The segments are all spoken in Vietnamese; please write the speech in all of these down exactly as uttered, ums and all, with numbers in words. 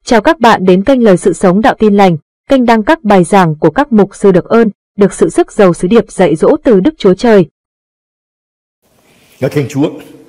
Chào các bạn đến kênh Lời Sự Sống Đạo Tin Lành, kênh đăng các bài giảng của các mục sư được ơn, được sự sức giàu sứ điệp dạy dỗ từ Đức Chúa Trời. Ngợi khen Chúa.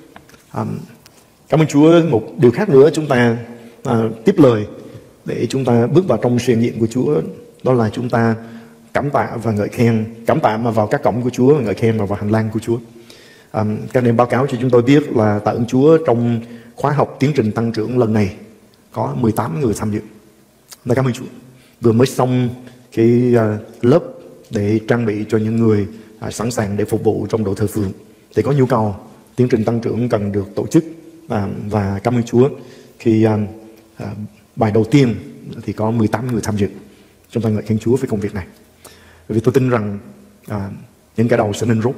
À, cảm ơn Chúa. Một điều khác nữa chúng ta à, tiếp lời để chúng ta bước vào trong sự hiện diện của Chúa, đó là chúng ta cảm tạ và ngợi khen. Cảm tạ mà vào các cổng của Chúa, ngợi khen mà vào hành lang của Chúa. À, các nên báo cáo cho chúng tôi biết là tạ ơn Chúa trong khóa học tiến trình tăng trưởng lần này có mười tám người tham dự. Và cảm ơn Chúa. Vừa mới xong cái uh, lớp để trang bị cho những người uh, sẵn sàng để phục vụ trong đội thờ phượng, thì có nhu cầu tiến trình tăng trưởng cần được tổ chức. uh, Và cảm ơn Chúa khi uh, uh, bài đầu tiên thì có mười tám người tham dự. Chúng ta ngợi khen Chúa với công việc này. Vì tôi tin rằng uh, những cái đầu sẽ nên rốt,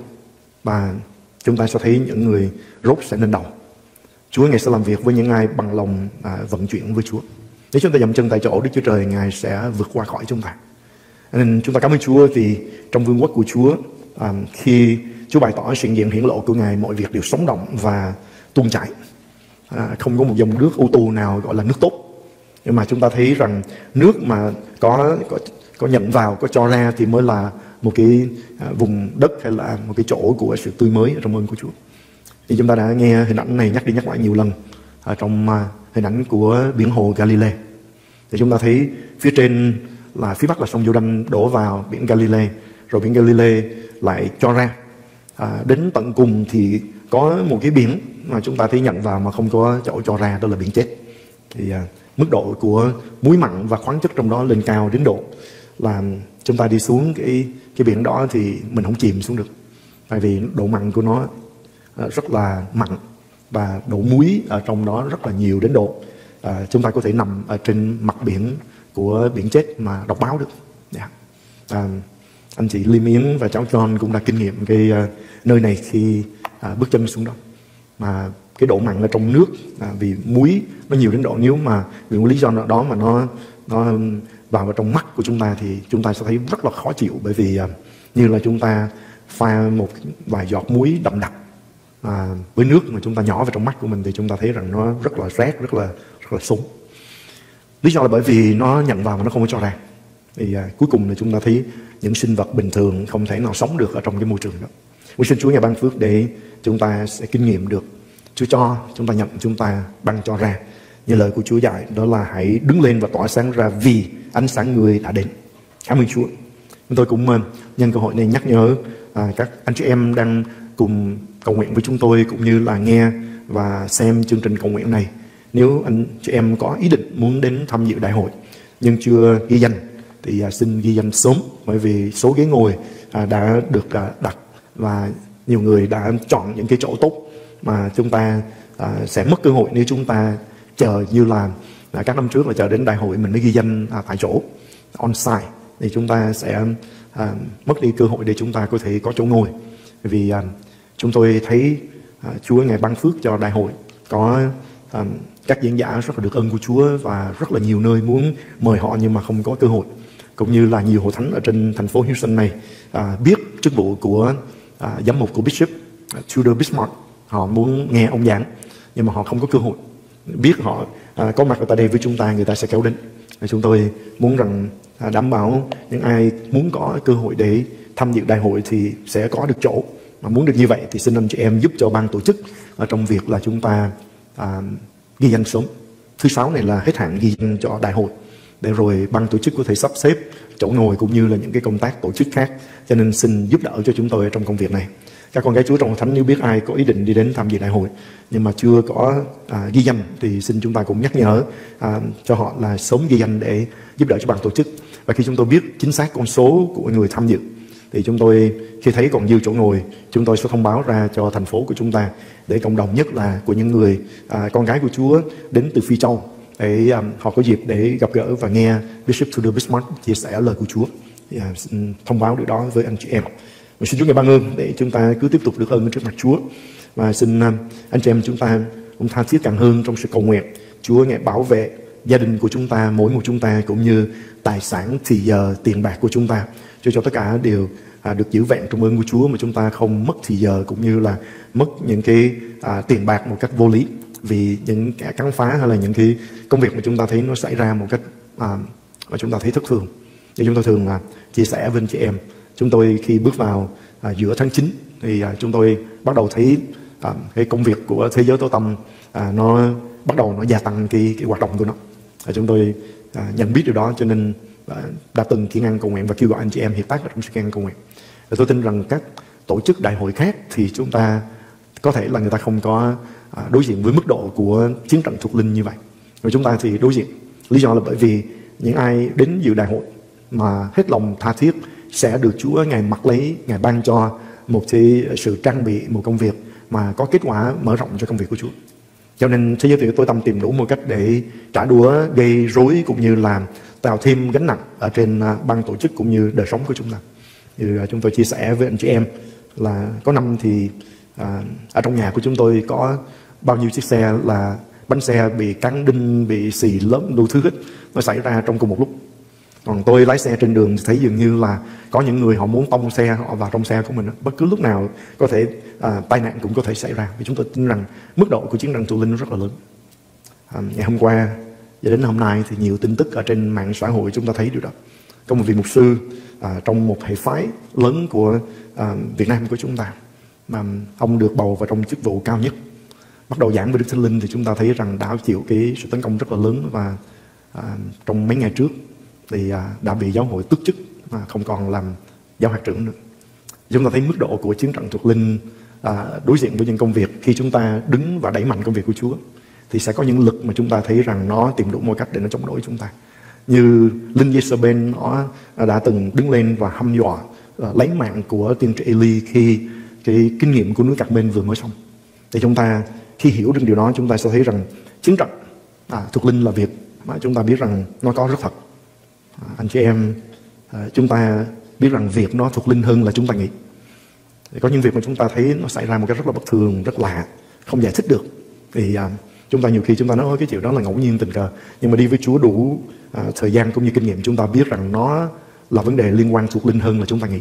và chúng ta sẽ thấy những người rốt sẽ nên đầu. Chúa Ngài sẽ làm việc với những ai bằng lòng à, vận chuyển với Chúa. Nếu chúng ta dậm chân tại chỗ, Đức Chúa Trời Ngài sẽ vượt qua khỏi chúng ta. Nên chúng ta cảm ơn Chúa vì trong vương quốc của Chúa, à, khi Chúa bày tỏ sự hiện diện hiển lộ của Ngài, mọi việc đều sống động và tuôn chảy. À, không có một dòng nước ô tô nào gọi là nước tốt. Nhưng mà chúng ta thấy rằng nước mà có có, có nhận vào, có cho ra thì mới là một cái à, vùng đất hay là một cái chỗ của sự tươi mới trong ơn của Chúa. Thì chúng ta đã nghe hình ảnh này nhắc đi nhắc lại nhiều lần ở trong uh, hình ảnh của biển hồ Galilee. Thì chúng ta thấy phía trên là phía bắc là sông Giô-đanh đổ vào biển Galilee, rồi biển Galilee lại cho ra. À, đến tận cùng thì có một cái biển mà chúng ta thấy nhận vào mà không có chỗ cho ra, đó là biển chết. Thì uh, mức độ của muối mặn và khoáng chất trong đó lên cao đến độ là chúng ta đi xuống cái cái biển đó thì mình không chìm xuống được, tại vì độ mặn của nó rất là mặn và độ muối ở trong đó rất là nhiều đến độ à, chúng ta có thể nằm ở trên mặt biển của biển chết mà đọc báo được. Yeah. À, anh chị Lim Yến và cháu John cũng đã kinh nghiệm cái uh, nơi này khi uh, bước chân xuống đó, mà cái độ mặn ở trong nước à, vì muối nó nhiều đến độ nếu mà vì một lý do nào đó mà nó nó vào vào trong mắt của chúng ta thì chúng ta sẽ thấy rất là khó chịu, bởi vì uh, như là chúng ta pha một vài giọt muối đậm đặc À, với nước mà chúng ta nhỏ vào trong mắt của mình thì chúng ta thấy rằng nó rất là rét, rất là rất là súng. Lý do là bởi vì nó nhận vào mà nó không có cho ra. Thì à, cuối cùng là chúng ta thấy những sinh vật bình thường không thể nào sống được ở trong cái môi trường đó. Tôi xin Chúa Ngài ban phước để chúng ta sẽ kinh nghiệm được Chúa cho, chúng ta nhận, chúng ta ban cho ra. Như lời của Chúa dạy, đó là hãy đứng lên và tỏa sáng ra vì ánh sáng người đã đến. Cảm ơn Chúa. Tôi cũng uh, nhân cơ hội này nhắc nhớ uh, các anh chị em đang cùng cầu nguyện với chúng tôi, cũng như là nghe và xem chương trình cầu nguyện này. Nếu anh chị em có ý định muốn đến tham dự đại hội nhưng chưa ghi danh thì à, xin ghi danh sớm, bởi vì số ghế ngồi à, đã được à, đặt và nhiều người đã chọn những cái chỗ tốt mà chúng ta à, sẽ mất cơ hội nếu chúng ta chờ như là à, các năm trước là chờ đến đại hội mình mới ghi danh à, tại chỗ on site, thì chúng ta sẽ à, mất đi cơ hội để chúng ta có thể có chỗ ngồi. Vì à, chúng tôi thấy à, Chúa Ngài ban phước cho đại hội, có à, các diễn giả rất là được ơn của Chúa và rất là nhiều nơi muốn mời họ nhưng mà không có cơ hội. Cũng như là nhiều hội thánh ở trên thành phố Houston này à, biết chức vụ của à, giám mục của Bishop uh, Tudor Bismarck, họ muốn nghe ông giảng nhưng mà họ không có cơ hội. Biết họ à, có mặt ở tại đây với chúng ta, người ta sẽ kéo đến. Chúng tôi muốn rằng à, đảm bảo những ai muốn có cơ hội để tham dự đại hội thì sẽ có được chỗ. Mà muốn được như vậy thì xin anh chị em giúp cho ban tổ chức ở trong việc là chúng ta à, ghi danh sớm. Thứ sáu này là hết hạn ghi danh cho đại hội, để rồi ban tổ chức có thể sắp xếp chỗ ngồi cũng như là những cái công tác tổ chức khác. Cho nên xin giúp đỡ cho chúng tôi trong công việc này. Các con gái Chúa trong hội thánh nếu biết ai có ý định đi đến tham dự đại hội nhưng mà chưa có à, ghi danh thì xin chúng ta cũng nhắc nhở à, cho họ là sớm ghi danh để giúp đỡ cho ban tổ chức. Và khi chúng tôi biết chính xác con số của người tham dự thì chúng tôi khi thấy còn dư chỗ ngồi, chúng tôi sẽ thông báo ra cho thành phố của chúng ta, để cộng đồng, nhất là của những người à, con gái của Chúa đến từ Phi Châu, để um, họ có dịp để gặp gỡ và nghe Bishop Tudor Bismarck chia sẻ lời của Chúa. Thì, à, xin thông báo điều đó với anh chị em. Và xin Chúa Ngài ban ơn để chúng ta cứ tiếp tục được ơn trước mặt Chúa. Và xin um, anh chị em chúng ta cũng tha thiết càng hơn trong sự cầu nguyện. Chúa Ngài bảo vệ gia đình của chúng ta, mỗi một chúng ta, cũng như tài sản, thì giờ, tiền bạc của chúng ta, cho cho tất cả đều à, được giữ vẹn trong ơn của Chúa, mà chúng ta không mất thì giờ cũng như là mất những cái à, tiền bạc một cách vô lý. vì những kẻ cắn phá hay là những cái công việc mà chúng ta thấy nó xảy ra một cách à, mà chúng ta thấy thất thường. Thì chúng tôi thường là chia sẻ với anh chị em, chúng tôi khi bước vào à, giữa tháng chín thì à, chúng tôi bắt đầu thấy à, cái công việc của thế giới tối tăm à, nó bắt đầu nó gia tăng cái, cái hoạt động của nó. À, chúng tôi à, nhận biết điều đó, cho nên à, đã từng kiên ăn cầu nguyện và kêu gọi anh chị em hiệp tác vào trong sự kiên ăn cầu nguyện. Và tôi tin rằng các tổ chức đại hội khác thì chúng ta có thể là người ta không có à, đối diện với mức độ của chiến trận thuộc linh như vậy. Rồi chúng ta thì đối diện. Lý do là bởi vì những ai đến dự đại hội mà hết lòng tha thiết sẽ được Chúa Ngài mặc lấy, Ngài ban cho một cái sự trang bị, một công việc mà có kết quả mở rộng cho công việc của Chúa. Cho nên thế giới tối tăm tìm đủ một cách để trả đũa, gây rối cũng như là tạo thêm gánh nặng ở trên ban tổ chức cũng như đời sống của chúng ta. Như chúng tôi chia sẻ với anh chị em là có năm thì à, ở trong nhà của chúng tôi có bao nhiêu chiếc xe là bánh xe bị cán đinh, bị xì lớn đủ thứ hết, nó xảy ra trong cùng một lúc. Còn tôi lái xe trên đường thì thấy dường như là có những người họ muốn tông xe họ vào trong xe của mình, bất cứ lúc nào có thể à, tai nạn cũng có thể xảy ra. Vì chúng tôi tin rằng mức độ của chiến tranh thuộc linh rất là lớn. À, ngày hôm qua và đến hôm nay thì nhiều tin tức ở trên mạng xã hội chúng ta thấy điều đó. Có một vị mục sư à, trong một hệ phái lớn của à, Việt Nam của chúng ta, mà ông được bầu vào trong chức vụ cao nhất, bắt đầu giảng về Đức Thánh Linh thì chúng ta thấy rằng đã chịu cái sự tấn công rất là lớn. Và à, trong mấy ngày trước thì à, đã bị giáo hội tước chức, mà không còn làm giáo hạt trưởng nữa. Chúng ta thấy mức độ của chiến trận thuộc linh à, đối diện với những công việc, khi chúng ta đứng và đẩy mạnh công việc của Chúa thì sẽ có những lực mà chúng ta thấy rằng nó tìm đủ mọi cách để nó chống đối chúng ta. Như linh Jezebel nó đã từng đứng lên và hăm dọa à, lấy mạng của tiên tri Eli khi cái kinh nghiệm của núi Carmel vừa mới xong. Thì chúng ta khi hiểu được điều đó, chúng ta sẽ thấy rằng chiến trận à, thuộc linh là việc mà chúng ta biết rằng nó có rất thật. À, anh chị em à, chúng ta biết rằng việc nó thuộc linh hơn là chúng ta nghĩ. Thì có những việc mà chúng ta thấy nó xảy ra một cái rất là bất thường, rất lạ, không giải thích được. Thì à, chúng ta nhiều khi chúng ta nói cái chuyện đó là ngẫu nhiên, tình cờ. Nhưng mà đi với Chúa đủ à, thời gian cũng như kinh nghiệm, chúng ta biết rằng nó là vấn đề liên quan thuộc linh hơn là chúng ta nghĩ.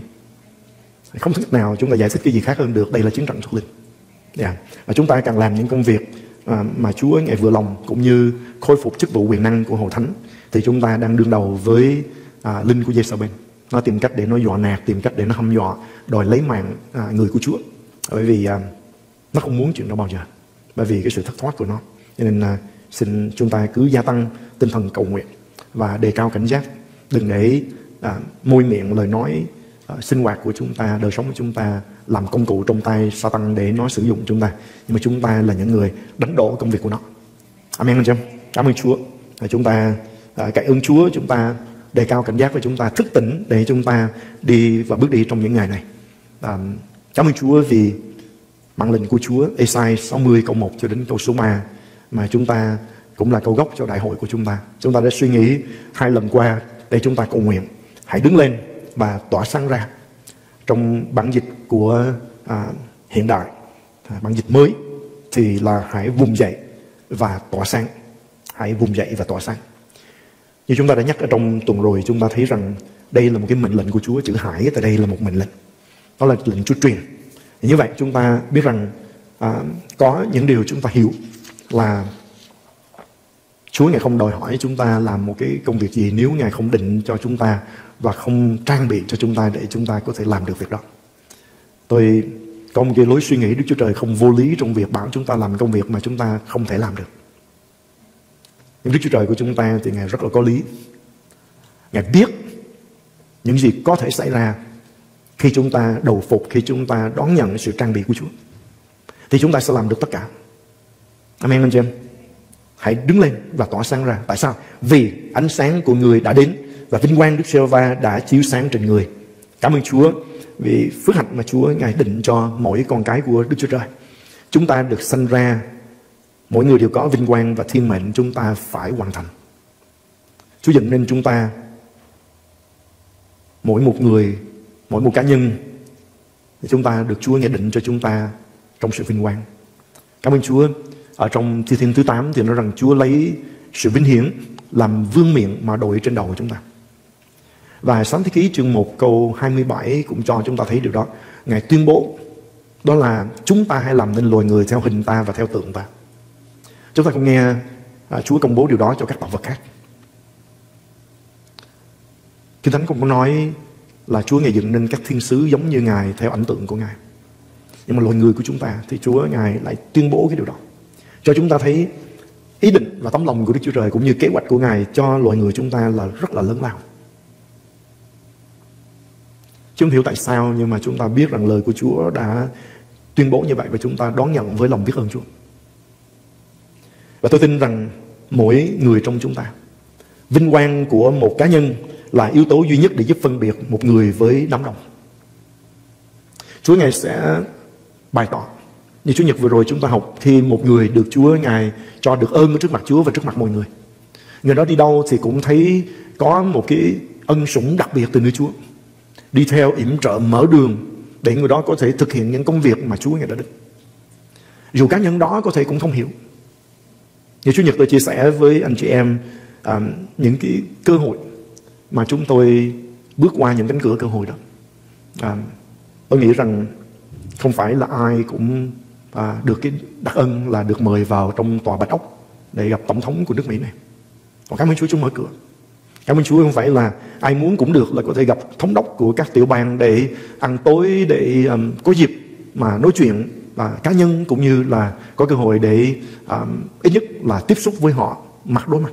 Không thể nào chúng ta giải thích cái gì khác hơn được. Đây là chiến trận thuộc linh. Yeah. Và chúng ta càng làm những công việc à, mà Chúa Ngài vừa lòng, cũng như khôi phục chức vụ quyền năng của Hội Thánh, thì chúng ta đang đương đầu với à, linh của Jezebel. Nó tìm cách để nó dọa nạt, tìm cách để nó hăm dọa, đòi lấy mạng à, người của Chúa. Bởi vì à, nó không muốn chuyện đó bao giờ, bởi vì cái sự thất thoát của nó. Cho nên à, xin chúng ta cứ gia tăng tinh thần cầu nguyện và đề cao cảnh giác. Đừng để à, môi miệng, lời nói, à, sinh hoạt của chúng ta, đời sống của chúng ta làm công cụ trong tay Satan để nó sử dụng chúng ta. Nhưng mà chúng ta là những người đánh đổ công việc của nó. Amen anh chị em. Cảm ơn Chúa. À, chúng ta à, cậy ơn Chúa, chúng ta đề cao cảnh giác và chúng ta thức tỉnh để chúng ta đi và bước đi trong những ngày này. À, cảm ơn Chúa vì mạng lệnh của Chúa Ê-sai sáu mươi câu một cho đến câu số ba, mà chúng ta cũng là câu gốc cho đại hội của chúng ta. Chúng ta đã suy nghĩ hai lần qua để chúng ta cầu nguyện. Hãy đứng lên và tỏa sáng ra. Trong bản dịch của à, hiện đại, à, bản dịch mới thì là hãy vùng dậy và tỏa sáng. Hãy vùng dậy và tỏa sáng. Như chúng ta đã nhắc ở trong tuần rồi, chúng ta thấy rằng đây là một cái mệnh lệnh của Chúa. Chữ hãy tại đây là một mệnh lệnh. Đó là lệnh Chúa truyền. Như vậy chúng ta biết rằng à, có những điều chúng ta hiểu là Chúa Ngài không đòi hỏi chúng ta làm một cái công việc gì nếu Ngài không định cho chúng ta và không trang bị cho chúng ta để chúng ta có thể làm được việc đó. Tôi có một cái lối suy nghĩ Đức Chúa Trời không vô lý trong việc bảo chúng ta làm công việc mà chúng ta không thể làm được. Nhưng Đức Chúa Trời của chúng ta thì Ngài rất là có lý. Ngài biết những gì có thể xảy ra khi chúng ta đầu phục, khi chúng ta đón nhận sự trang bị của Chúa, thì chúng ta sẽ làm được tất cả. Amen anh chị em. Hãy đứng lên và tỏa sáng ra. Tại sao? Vì ánh sáng của người đã đến và vinh quang Đức Giê-hô-va đã chiếu sáng trên người. Cảm ơn Chúa vì phước hạnh mà Chúa Ngài định cho mỗi con cái của Đức Chúa Trời. Chúng ta được sanh ra, mỗi người đều có vinh quang và thiên mệnh chúng ta phải hoàn thành. Chúa dựng nên chúng ta, mỗi một người, mỗi một cá nhân, chúng ta được Chúa Ngài định cho chúng ta trong sự vinh quang. Cảm ơn Chúa. Ở trong Thi Thiên thứ tám thì nói rằng Chúa lấy sự vinh hiển làm vương miện mà đội trên đầu của chúng ta. Và Sáng Thế Ký chương một câu hai mươi bảy cũng cho chúng ta thấy điều đó. Ngài tuyên bố đó là chúng ta hãy làm nên loài người theo hình ta và theo tượng ta. Chúng ta không nghe à, Chúa công bố điều đó cho các tạo vật khác. Kinh Thánh không có nói là Chúa Ngài dựng nên các thiên sứ giống như Ngài theo ảnh tượng của Ngài. Nhưng mà loài người của chúng ta thì Chúa Ngài lại tuyên bố cái điều đó, cho chúng ta thấy ý định và tấm lòng của Đức Chúa Trời cũng như kế hoạch của Ngài cho loài người chúng ta là rất là lớn lao. Chứ không hiểu tại sao, nhưng mà chúng ta biết rằng lời của Chúa đã tuyên bố như vậy và chúng ta đón nhận với lòng biết ơn Chúa. Và tôi tin rằng mỗi người trong chúng ta, vinh quang của một cá nhân là yếu tố duy nhất để giúp phân biệt một người với đám đông. Chúa Ngài sẽ bày tỏ, như Chủ nhật vừa rồi chúng ta học, khi một người được Chúa Ngài cho được ơn ở trước mặt Chúa và trước mặt mọi người, người đó đi đâu thì cũng thấy có một cái ân sủng đặc biệt từ nơi Chúa, đi theo yểm trợ mở đường để người đó có thể thực hiện những công việc mà Chúa Ngài đã định. Dù cá nhân đó có thể cũng không hiểu. Như Chủ nhật tôi chia sẻ với anh chị em à, những cái cơ hội mà chúng tôi bước qua những cánh cửa cơ hội đó. À, tôi nghĩ rằng không phải là ai cũng à, được cái đặc ân là được mời vào trong tòa Bạch Ốc để gặp tổng thống của nước Mỹ này. Còn cảm ơn Chúa, Chúa mở cửa. Cảm ơn Chúa, không phải là ai muốn cũng được là có thể gặp thống đốc của các tiểu bang để ăn tối, để um, có dịp mà nói chuyện và cá nhân, cũng như là có cơ hội để um, ít nhất là tiếp xúc với họ mặt đối mặt.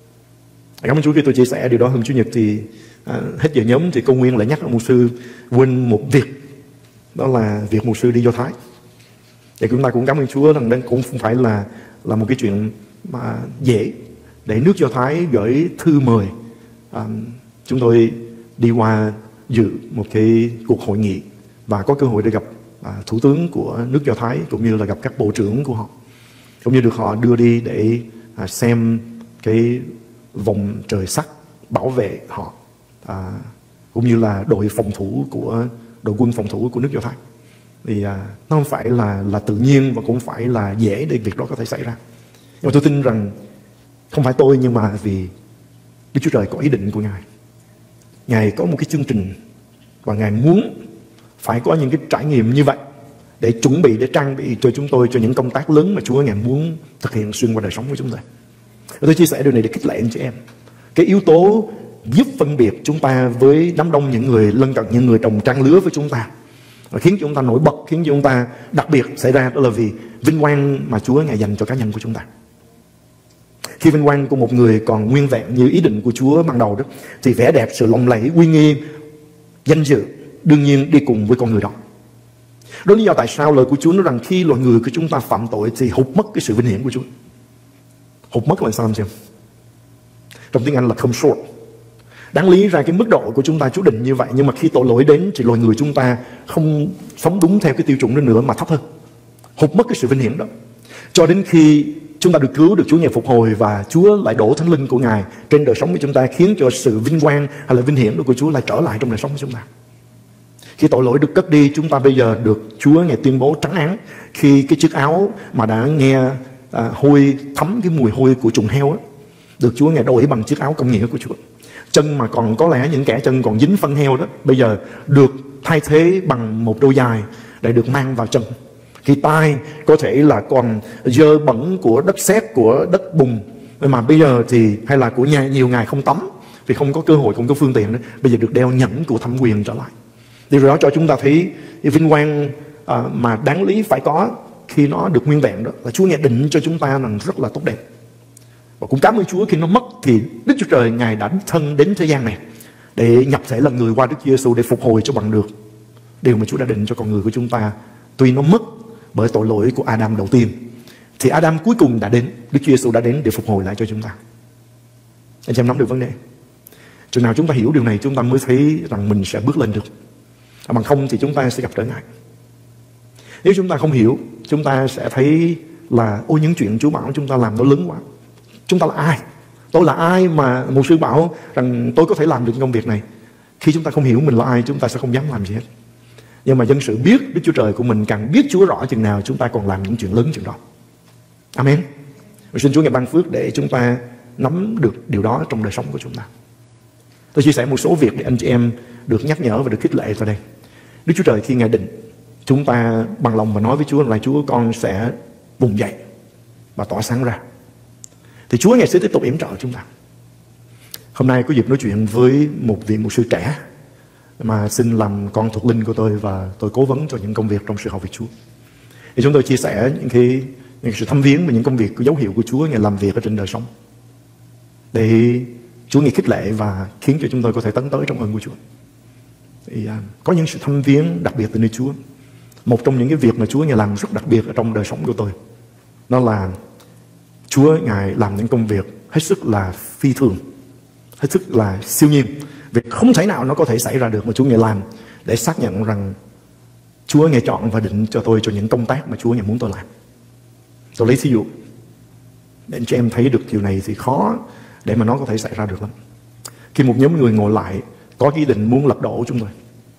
Cảm ơn Chúa khi tôi chia sẻ điều đó hôm Chủ nhật thì uh, hết giờ nhóm thì công nguyên lại nhắc mục sư quên một việc, đó là việc mục sư đi Do Thái. Thì chúng ta cũng cảm ơn Chúa rằng đây cũng không phải là là một cái chuyện mà dễ để nước Do Thái gửi thư mời à, chúng tôi đi qua dự một cái cuộc hội nghị và có cơ hội để gặp à, thủ tướng của nước Do Thái, cũng như là gặp các bộ trưởng của họ, cũng như được họ đưa đi để à, xem cái vòng trời sắt bảo vệ họ, à, cũng như là đội phòng thủ của đội quân phòng thủ của nước Do Thái. Thì à, nó không phải là là tự nhiên và cũng phải là dễ để việc đó có thể xảy ra. Nhưng mà tôi tin rằng không phải tôi, nhưng mà vì Đức Chúa Trời có ý định của Ngài. Ngài có một cái chương trình và Ngài muốn phải có những cái trải nghiệm như vậy để chuẩn bị, để trang bị cho chúng tôi cho những công tác lớn mà Chúa Ngài muốn thực hiện xuyên qua đời sống của chúng ta. Và tôi chia sẻ điều này để khích lệ anh chị em. Cái yếu tố giúp phân biệt chúng ta với đám đông những người lân cận, những người đồng trang lứa với chúng ta, và khiến chúng ta nổi bật, khiến chúng ta đặc biệt xảy ra, đó là vì vinh quang mà Chúa Ngài dành cho cá nhân của chúng ta. Khi vinh quang của một người còn nguyên vẹn như ý định của Chúa ban đầu đó, thì vẻ đẹp, sự lộng lẫy, uy nghi, danh dự đương nhiên đi cùng với con người đó. Đó là lý do tại sao lời của Chúa nói rằng khi loài người của chúng ta phạm tội thì hụt mất cái sự vinh hiển của Chúa. Hụt mất là sao anh xem? Trong tiếng Anh là come short. Đáng lý ra cái mức độ của chúng ta Chúa định như vậy, nhưng mà khi tội lỗi đến thì loài người chúng ta không sống đúng theo cái tiêu chuẩn đó nữa mà thấp hơn. Hụt mất cái sự vinh hiển đó. Cho đến khi chúng ta được cứu, được Chúa Ngài phục hồi và Chúa lại đổ Thánh Linh của Ngài trên đời sống của chúng ta, khiến cho sự vinh quang hay là vinh hiển của Chúa lại trở lại trong đời sống của chúng ta. Khi tội lỗi được cất đi, chúng ta bây giờ được Chúa Ngài tuyên bố trắng án. Khi cái chiếc áo mà đã nghe à, hôi thấm cái mùi hôi của trùng heo á, được Chúa Ngài đổi bằng chiếc áo công nghĩa của Chúa. Chân mà còn có lẽ những kẻ chân còn dính phân heo đó, bây giờ được thay thế bằng một đôi giày để được mang vào chân. Khi tai có thể là còn dơ bẩn của đất sét, của đất bùn, mà bây giờ thì hay là của nhà nhiều ngày không tắm vì không có cơ hội, không có phương tiện nữa, bây giờ được đeo nhẫn của thẩm quyền trở lại. Điều đó cho chúng ta thấy vinh quang à, mà đáng lý phải có khi nó được nguyên vẹn đó là Chúa Ngài định cho chúng ta rằng rất là tốt đẹp. Và cũng cảm ơn Chúa khi nó mất thì Đức Chúa Trời Ngài đã thân đến thế gian này để nhập thể là người qua Đức Chúa Giêsu để phục hồi cho bằng được điều mà Chúa đã định cho con người của chúng ta. Tuy nó mất bởi tội lỗi của Adam đầu tiên, thì Adam cuối cùng đã đến, Đức Chúa Giêsu đã đến để phục hồi lại cho chúng ta. Anh chị em nắm được vấn đề? Chừng nào chúng ta hiểu điều này, chúng ta mới thấy rằng mình sẽ bước lên được. Bằng không thì chúng ta sẽ gặp trở ngại. Nếu chúng ta không hiểu, chúng ta sẽ thấy là ôi, những chuyện Chúa bảo chúng ta làm nó lớn quá. Chúng ta là ai? Tôi là ai mà một sư bảo rằng tôi có thể làm được công việc này? Khi chúng ta không hiểu mình là ai, chúng ta sẽ không dám làm gì hết. Nhưng mà dân sự biết Đức Chúa Trời của mình, càng biết Chúa rõ chừng nào, chúng ta còn làm những chuyện lớn chừng đó. Amen. Và xin Chúa Ngài ban phước để chúng ta nắm được điều đó trong đời sống của chúng ta. Tôi chia sẻ một số việc để anh chị em được nhắc nhở và được khích lệ tại đây. Đức Chúa Trời khi Ngài định, chúng ta bằng lòng và nói với Chúa là Chúa, con sẽ vùng dậy. và tỏa sáng ra. Thì Chúa Ngài sẽ tiếp tục yểm trợ chúng ta. Hôm nay có dịp nói chuyện với một vị mục sư trẻ mà xin làm con thuộc linh của tôi, và tôi cố vấn cho những công việc trong sự học việc Chúa. Thì chúng tôi chia sẻ những cái, những sự thăm viếng và những công việc, cái dấu hiệu của Chúa Ngài làm việc ở trên đời sống, để Chúa Ngài khích lệ và khiến cho chúng tôi có thể tấn tới trong ơn của Chúa. Thì à, có những sự thăm viếng đặc biệt từ nơi Chúa. Một trong những cái việc mà Chúa Ngài làm rất đặc biệt ở trong đời sống của tôi, đó là Chúa Ngài làm những công việc hết sức là phi thường, hết sức là siêu nhiên. Việc không thể nào nó có thể xảy ra được mà Chúa Ngài làm để xác nhận rằng Chúa Ngài chọn và định cho tôi cho những công tác mà Chúa Ngài muốn tôi làm. Tôi lấy thí dụ để cho em thấy được điều này thì khó để mà nó có thể xảy ra được lắm. Khi một nhóm người ngồi lại có ý định muốn lật đổ chúng tôi,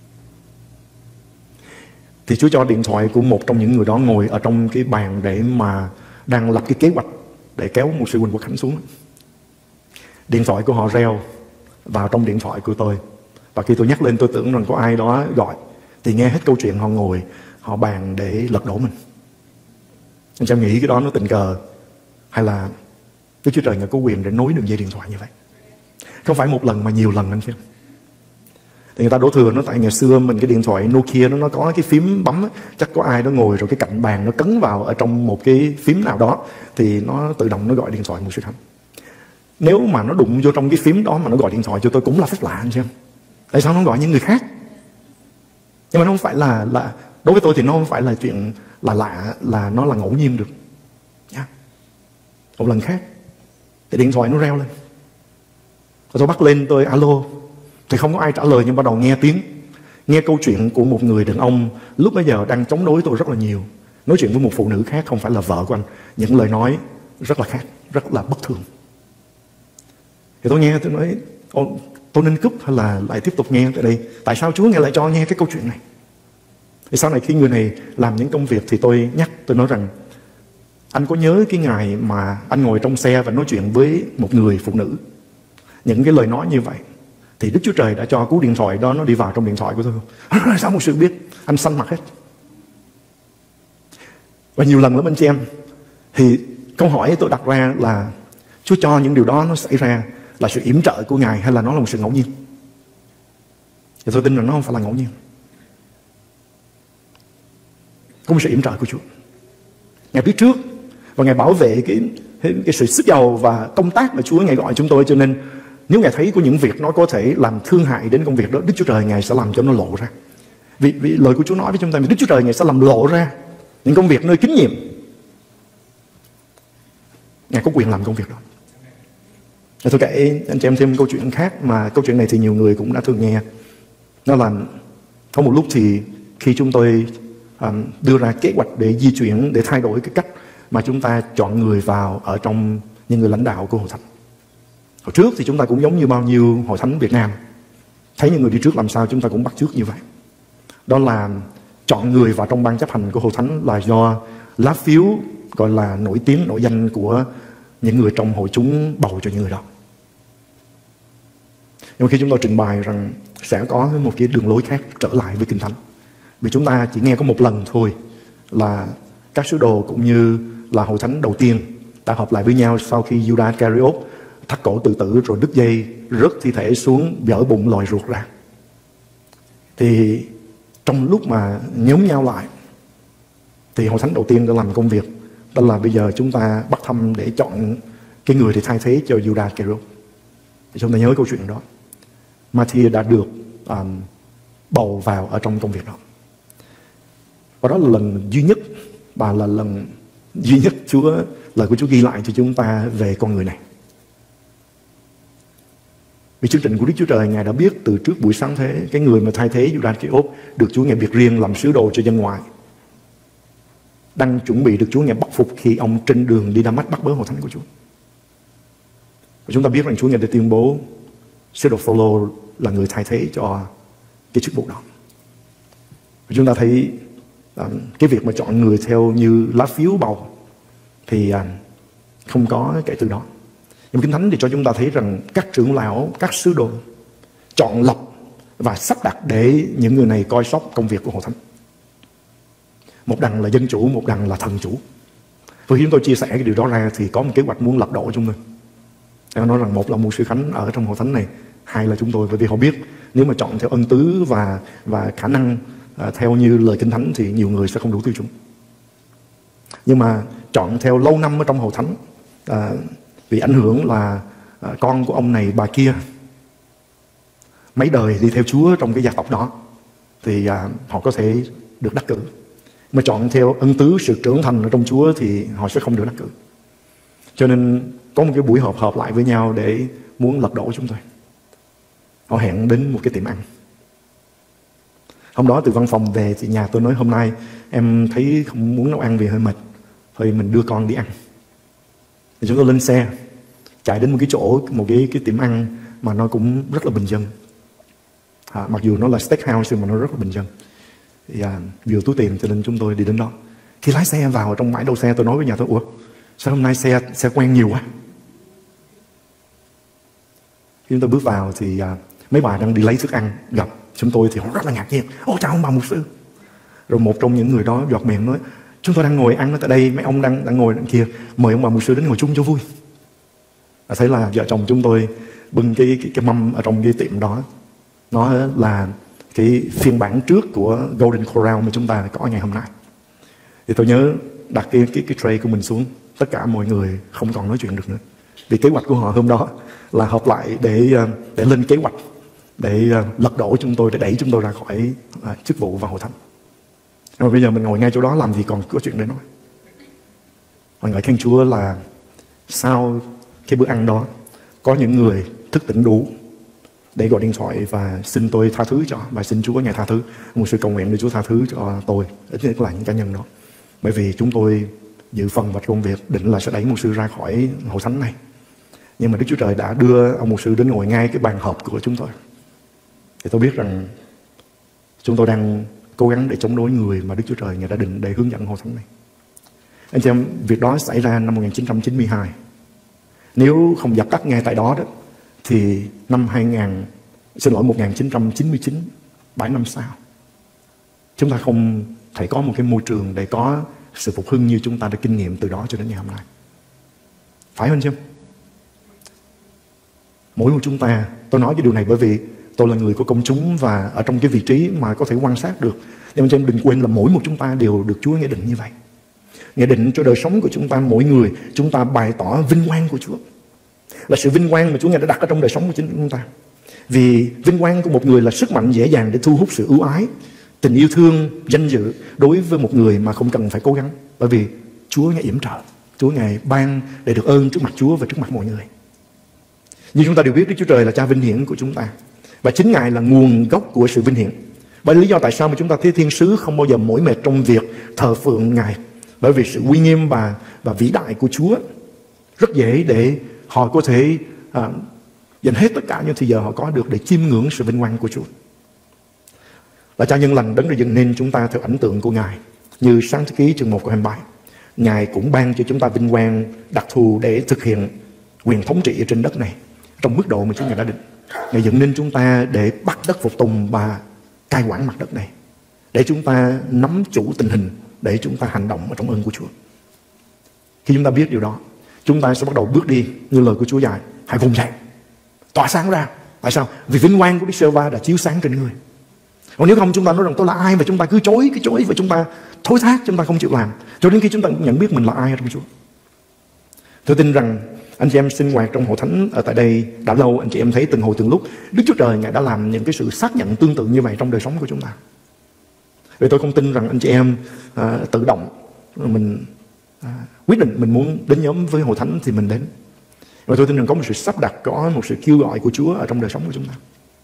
thì Chúa cho điện thoại của một trong những người đó ngồi ở trong cái bàn để mà đang lập cái kế hoạch để kéo một sư Quỳnh Quốc Khánh xuống. Điện thoại của họ reo vào trong điện thoại của tôi, và khi tôi nhắc lên tôi tưởng rằng có ai đó gọi, thì nghe hết câu chuyện họ ngồi họ bàn để lật đổ mình. Anh em nghĩ cái đó nó tình cờ, hay là Đức Chúa Trời Ngài có quyền để nối đường dây điện thoại như vậy? Không phải một lần mà nhiều lần anh xem. Thì người ta đổ thừa nó tại ngày xưa mình cái điện thoại Nokia nó, nó có cái phím bấm á, chắc có ai đó ngồi rồi cái cạnh bàn nó cấn vào ở trong một cái phím nào đó thì nó tự động nó gọi điện thoại một sư Khánh. Nếu mà nó đụng vô trong cái phím đó mà nó gọi điện thoại cho tôi cũng là phép lạ anh xem. Tại sao nó gọi những người khác? Nhưng mà nó không phải là, là đối với tôi thì nó không phải là chuyện là lạ, là nó là ngẫu nhiên được. Yeah. Một lần khác thì điện thoại nó reo lên, tôi bắt lên tôi alo, thì không có ai trả lời, nhưng bắt đầu nghe tiếng, nghe câu chuyện của một người đàn ông lúc bấy giờ đang chống đối tôi rất là nhiều, nói chuyện với một phụ nữ khác không phải là vợ của anh, những lời nói rất là khác, rất là bất thường. Thì tôi nghe tôi nói tôi nên cúp hay là lại tiếp tục nghe tại đây? Tại sao Chúa Ngài lại cho nghe cái câu chuyện này? Thì sau này khi người này làm những công việc thì tôi nhắc, tôi nói rằng anh có nhớ cái ngày mà anh ngồi trong xe và nói chuyện với một người phụ nữ, những cái lời nói như vậy, thì Đức Chúa Trời đã cho cú điện thoại đó nó đi vào trong điện thoại của tôi không? Sao một sự biết? Anh xanh mặt hết. Và nhiều lần lắm anh chị em. Thì câu hỏi tôi đặt ra là Chúa cho những điều đó nó xảy ra là sự yểm trợ của Ngài hay là nó là một sự ngẫu nhiên? Thì tôi tin rằng nó không phải là ngẫu nhiên. Có một sự yểm trợ của Chúa. Ngài biết trước và Ngài bảo vệ cái, cái, cái sự sức giàu và công tác mà Chúa Ngài gọi chúng tôi. Cho nên nếu Ngài thấy có những việc nó có thể làm thương hại đến công việc đó, Đức Chúa Trời Ngài sẽ làm cho nó lộ ra. Vì, vì lời của Chúa nói với chúng ta, Đức Chúa Trời Ngài sẽ làm lộ ra những công việc nơi kín nhiệm. Ngài có quyền làm công việc đó. Tôi kể anh chị em thêm câu chuyện khác, mà câu chuyện này thì nhiều người cũng đã thường nghe. Đó là có một lúc thì khi chúng tôi um, đưa ra kế hoạch để di chuyển, để thay đổi cái cách mà chúng ta chọn người vào ở trong những người lãnh đạo của Hội Thánh. Hồi trước thì chúng ta cũng giống như bao nhiêu Hội Thánh Việt Nam, thấy những người đi trước làm sao chúng ta cũng bắt chước như vậy. Đó là chọn người vào trong ban chấp hành của Hội Thánh là do lá phiếu gọi là nổi tiếng, nổi danh của những người trong hội chúng bầu cho những người đó. Nhưng mà khi chúng tôi trình bày rằng sẽ có một cái đường lối khác trở lại với Kinh Thánh, vì chúng ta chỉ nghe có một lần thôi là các sứ đồ cũng như là Hội Thánh đầu tiên đã họp lại với nhau sau khi Judas Iscariot thắt cổ tự tử rồi đứt dây rớt thi thể xuống, vỡ bụng lòi ruột ra. Thì trong lúc mà nhóm nhau lại thì Hội Thánh đầu tiên đã làm công việc, đó là bây giờ chúng ta bắt thăm để chọn cái người để thay thế cho Judas Iscariot. Thì chúng ta nhớ câu chuyện đó. Matthew đã được um, bầu vào ở trong công việc đó. Và đó là lần duy nhất, và là lần duy nhất Chúa, lời của Chúa ghi lại cho chúng ta về con người này. Vì chương trình của Đức Chúa Trời Ngài đã biết từ trước buổi sáng thế, cái người mà thay thế Judas Iscariot được Chúa Ngài biệt riêng làm sứ đồ cho dân ngoại, đang chuẩn bị được Chúa Ngài bắt phục khi ông trên đường đi Đa-mách bắt bớ Hội Thánh của Chúa. Và chúng ta biết rằng Chúa Ngài đã tuyên bố sứ đồ Phao-lô là người thay thế cho cái chức vụ đó. Và chúng ta thấy um, cái việc mà chọn người theo như lá phiếu bầu thì um, không có kể từ đó. Nhưng Kinh Thánh thì cho chúng ta thấy rằng các trưởng lão, các sứ đồ chọn lập và sắp đặt để những người này coi sóc công việc của Hội Thánh. Một đằng là dân chủ, một đằng là thần chủ. Và khi chúng tôi chia sẻ cái điều đó ra thì có một kế hoạch muốn lật đổ chúng tôi. Em nói rằng một là mục sư Khánh ở trong hội thánh này, hai là chúng tôi, bởi vì họ biết nếu mà chọn theo ân tứ và và khả năng à, theo như lời Kinh Thánh thì nhiều người sẽ không đủ tiêu chuẩn. Nhưng mà chọn theo lâu năm ở trong hội thánh à, vì ảnh hưởng là à, con của ông này bà kia mấy đời đi theo Chúa trong cái gia tộc đó thì à, họ có thể được đắc cử. Mà chọn theo ân tứ sự trưởng thành ở trong Chúa thì họ sẽ không được đắc cử. Cho nên có một cái buổi họp họp lại với nhau để muốn lật đổ chúng tôi. Họ hẹn đến một cái tiệm ăn. Hôm đó từ văn phòng về thì nhà tôi nói hôm nay em thấy không muốn nấu ăn vì hơi mệt, thôi mình đưa con đi ăn. Thì chúng tôi lên xe chạy đến một cái chỗ, một cái, cái tiệm ăn mà nó cũng rất là bình dân. À, mặc dù nó là steakhouse nhưng mà nó rất là bình dân. Thì à, vừa túi tiền cho nên chúng tôi đi đến đó. Khi lái xe vào trong bãi đậu xe tôi nói với nhà tôi, ủa sao hôm nay xe xe quen nhiều quá. Khi chúng tôi bước vào thì à, mấy bà đang đi lấy thức ăn gặp chúng tôi thì họ rất là ngạc nhiên. Ô chào ông bà mục sư. Rồi một trong những người đó giọt miệng nói, chúng tôi đang ngồi ăn ở tại đây, mấy ông đang đang ngồi đằng kia, mời ông bà mục sư đến ngồi chung cho vui. Và thấy là vợ chồng chúng tôi bưng cái cái, cái mâm ở trong cái tiệm đó, nó là cái phiên bản trước của Golden Corral mà chúng ta có ngày hôm nay. Thì tôi nhớ đặt cái cái cái tray của mình xuống, tất cả mọi người không còn nói chuyện được nữa. Vì kế hoạch của họ hôm đó là họp lại để để lên kế hoạch để lật đổ chúng tôi, để đẩy chúng tôi ra khỏi à, chức vụ và hội thánh. Mà bây giờ mình ngồi ngay chỗ đó làm gì còn có chuyện để nói. Và ngợi khen Chúa là sau cái bữa ăn đó có những người thức tỉnh đủ để gọi điện thoại và xin tôi tha thứ cho, và xin Chúa có ngày tha thứ. Một sự cầu nguyện để Chúa tha thứ cho tôi, ít nhất là những cá nhân đó. Bởi vì chúng tôi dự phần vào công việc định là sẽ đẩy mục sư ra khỏi hội thánh này. Nhưng mà Đức Chúa Trời đã đưa ông mục sư đến ngồi ngay cái bàn họp của chúng tôi. Thì tôi biết rằng chúng tôi đang cố gắng để chống đối người mà Đức Chúa Trời Ngài đã định để hướng dẫn hội thánh này. Anh chị em, việc đó xảy ra năm một nghìn chín trăm chín mươi hai. Nếu không dập tắt ngay tại đó đó thì năm hai nghìn, xin lỗi một nghìn chín trăm chín mươi chín, bảy năm sau, chúng ta không thể có một cái môi trường để có sự phục hưng như chúng ta đã kinh nghiệm từ đó cho đến ngày hôm nay. Phải không chứ? Mỗi một chúng ta, tôi nói cái điều này bởi vì tôi là người của công chúng và ở trong cái vị trí mà có thể quan sát được. Nhưng mà cho em đừng quên là mỗi một chúng ta đều được Chúa Ngài định như vậy. Ngài định cho đời sống của chúng ta, mỗi người chúng ta bày tỏ vinh quang của Chúa. Là sự vinh quang mà Chúa Ngài đã đặt ở trong đời sống của chính chúng ta. Vì vinh quang của một người là sức mạnh dễ dàng để thu hút sự ưu ái, tình yêu thương, danh dự đối với một người mà không cần phải cố gắng. Bởi vì Chúa Ngài yểm trợ, Chúa Ngài ban để được ơn trước mặt Chúa và trước mặt mọi người. Như chúng ta đều biết, Đức Chúa Trời là Cha vinh hiển của chúng ta, và chính Ngài là nguồn gốc của sự vinh hiển. Bởi lý do tại sao mà chúng ta thấy thiên sứ không bao giờ mỏi mệt trong việc thờ phượng Ngài. Bởi vì sự uy nghiêm và, và vĩ đại của Chúa rất dễ để họ có thể à, dành hết tất cả những thời giờ họ có được để chiêm ngưỡng sự vinh quang của Chúa. Là Cha nhân lành đấng đã dựng nên chúng ta theo ảnh tượng của Ngài. Như Sáng thế ký chương một câu hai mươi bảy, Ngài cũng ban cho chúng ta vinh quang đặc thù để thực hiện quyền thống trị ở trên đất này trong mức độ mà Chúa Ngài đã định. Ngài dựng nên chúng ta để bắt đất phục tùng và cai quản mặt đất này, để chúng ta nắm chủ tình hình, để chúng ta hành động ở trong ơn của Chúa. Khi chúng ta biết điều đó, chúng ta sẽ bắt đầu bước đi như lời của Chúa dạy: hãy vùng dậy, tỏa sáng ra. Tại sao? Vì vinh quang của Đức Giê-hô-va đã chiếu sáng trên người. Còn nếu không, chúng ta nói rằng tôi là ai, và chúng ta cứ chối, cứ chối và chúng ta thối thác, chúng ta không chịu làm cho đến khi chúng ta nhận biết mình là ai ở trong Chúa. Tôi tin rằng anh chị em sinh hoạt trong hội thánh ở tại đây đã lâu, anh chị em thấy từng hồi từng lúc Đức Chúa Trời Ngài đã làm những cái sự xác nhận tương tự như vậy trong đời sống của chúng ta. Vì tôi không tin rằng anh chị em à, tự động mình à, quyết định mình muốn đến nhóm với hội thánh thì mình đến. Và tôi tin rằng có một sự sắp đặt, có một sự kêu gọi của Chúa ở trong đời sống của chúng ta.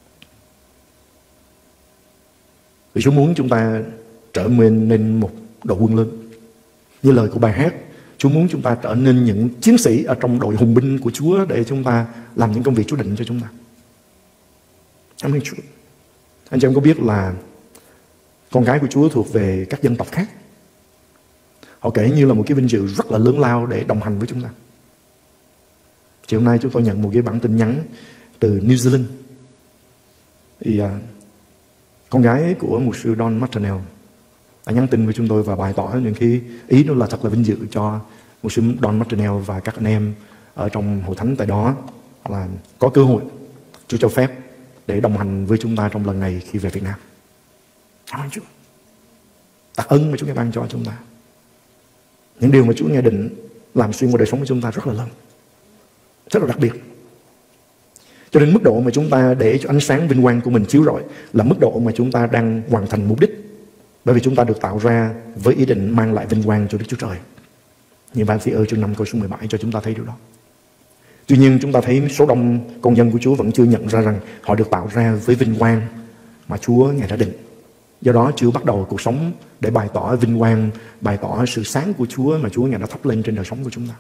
Vì Chúa muốn chúng ta trở nên một đội quân lớn. Như lời của bài hát, Chúa muốn chúng ta trở nên những chiến sĩ ở trong đội hùng binh của Chúa để chúng ta làm những công việc Chúa định cho chúng ta. Cảm ơn Chúa. Anh chị em có biết là con gái của Chúa thuộc về các dân tộc khác. Họ kể như là một cái vinh dự rất là lớn lao để đồng hành với chúng ta. Chiều nay chúng tôi nhận một cái bản tin nhắn từ New Zealand. Thì uh, con gái của mục sư Don Martinell đã nhắn tin với chúng tôi và bày tỏ những cái ý đó là thật là vinh dự cho Mục sư Don Martinell và các anh em ở trong hội thánh tại đó là có cơ hội Chúa cho phép để đồng hành với chúng ta trong lần này khi về Việt Nam. Cảm ơn Chúa. Tạ ơn mà Chúa Ngài ban cho chúng ta. Những điều mà Chúa Ngài định làm xuyên qua đời sống của chúng ta rất là lớn, rất là đặc biệt. Cho đến mức độ mà chúng ta để cho ánh sáng vinh quang của mình chiếu rọi là mức độ mà chúng ta đang hoàn thành mục đích. Bởi vì chúng ta được tạo ra với ý định mang lại vinh quang cho Đức Chúa Trời. Như Ban Thi ơ chương năm câu số mười bảy cho chúng ta thấy điều đó. Tuy nhiên chúng ta thấy số đông con dân của Chúa vẫn chưa nhận ra rằng họ được tạo ra với vinh quang mà Chúa Ngài đã định. Do đó chưa bắt đầu cuộc sống để bày tỏ vinh quang, bày tỏ sự sáng của Chúa mà Chúa Ngài đã thắp lên trên đời sống của chúng ta.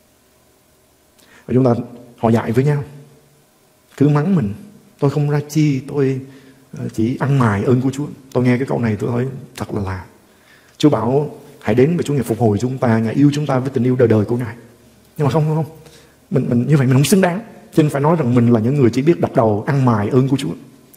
Và chúng ta họ dạy với nhau, cứ mắng mình, tôi không ra chi, tôi chỉ ăn mài ơn của Chúa. Tôi nghe cái câu này tôi thấy thật là lạ. Chúa bảo hãy đến và Chúa Ngài phục hồi chúng ta, Ngài yêu chúng ta với tình yêu đời đời của Ngài. Nhưng mà không không không mình, mình như vậy mình không xứng đáng. Cho nên phải nói rằng mình là những người chỉ biết đặt đầu ăn mài ơn của Chúa.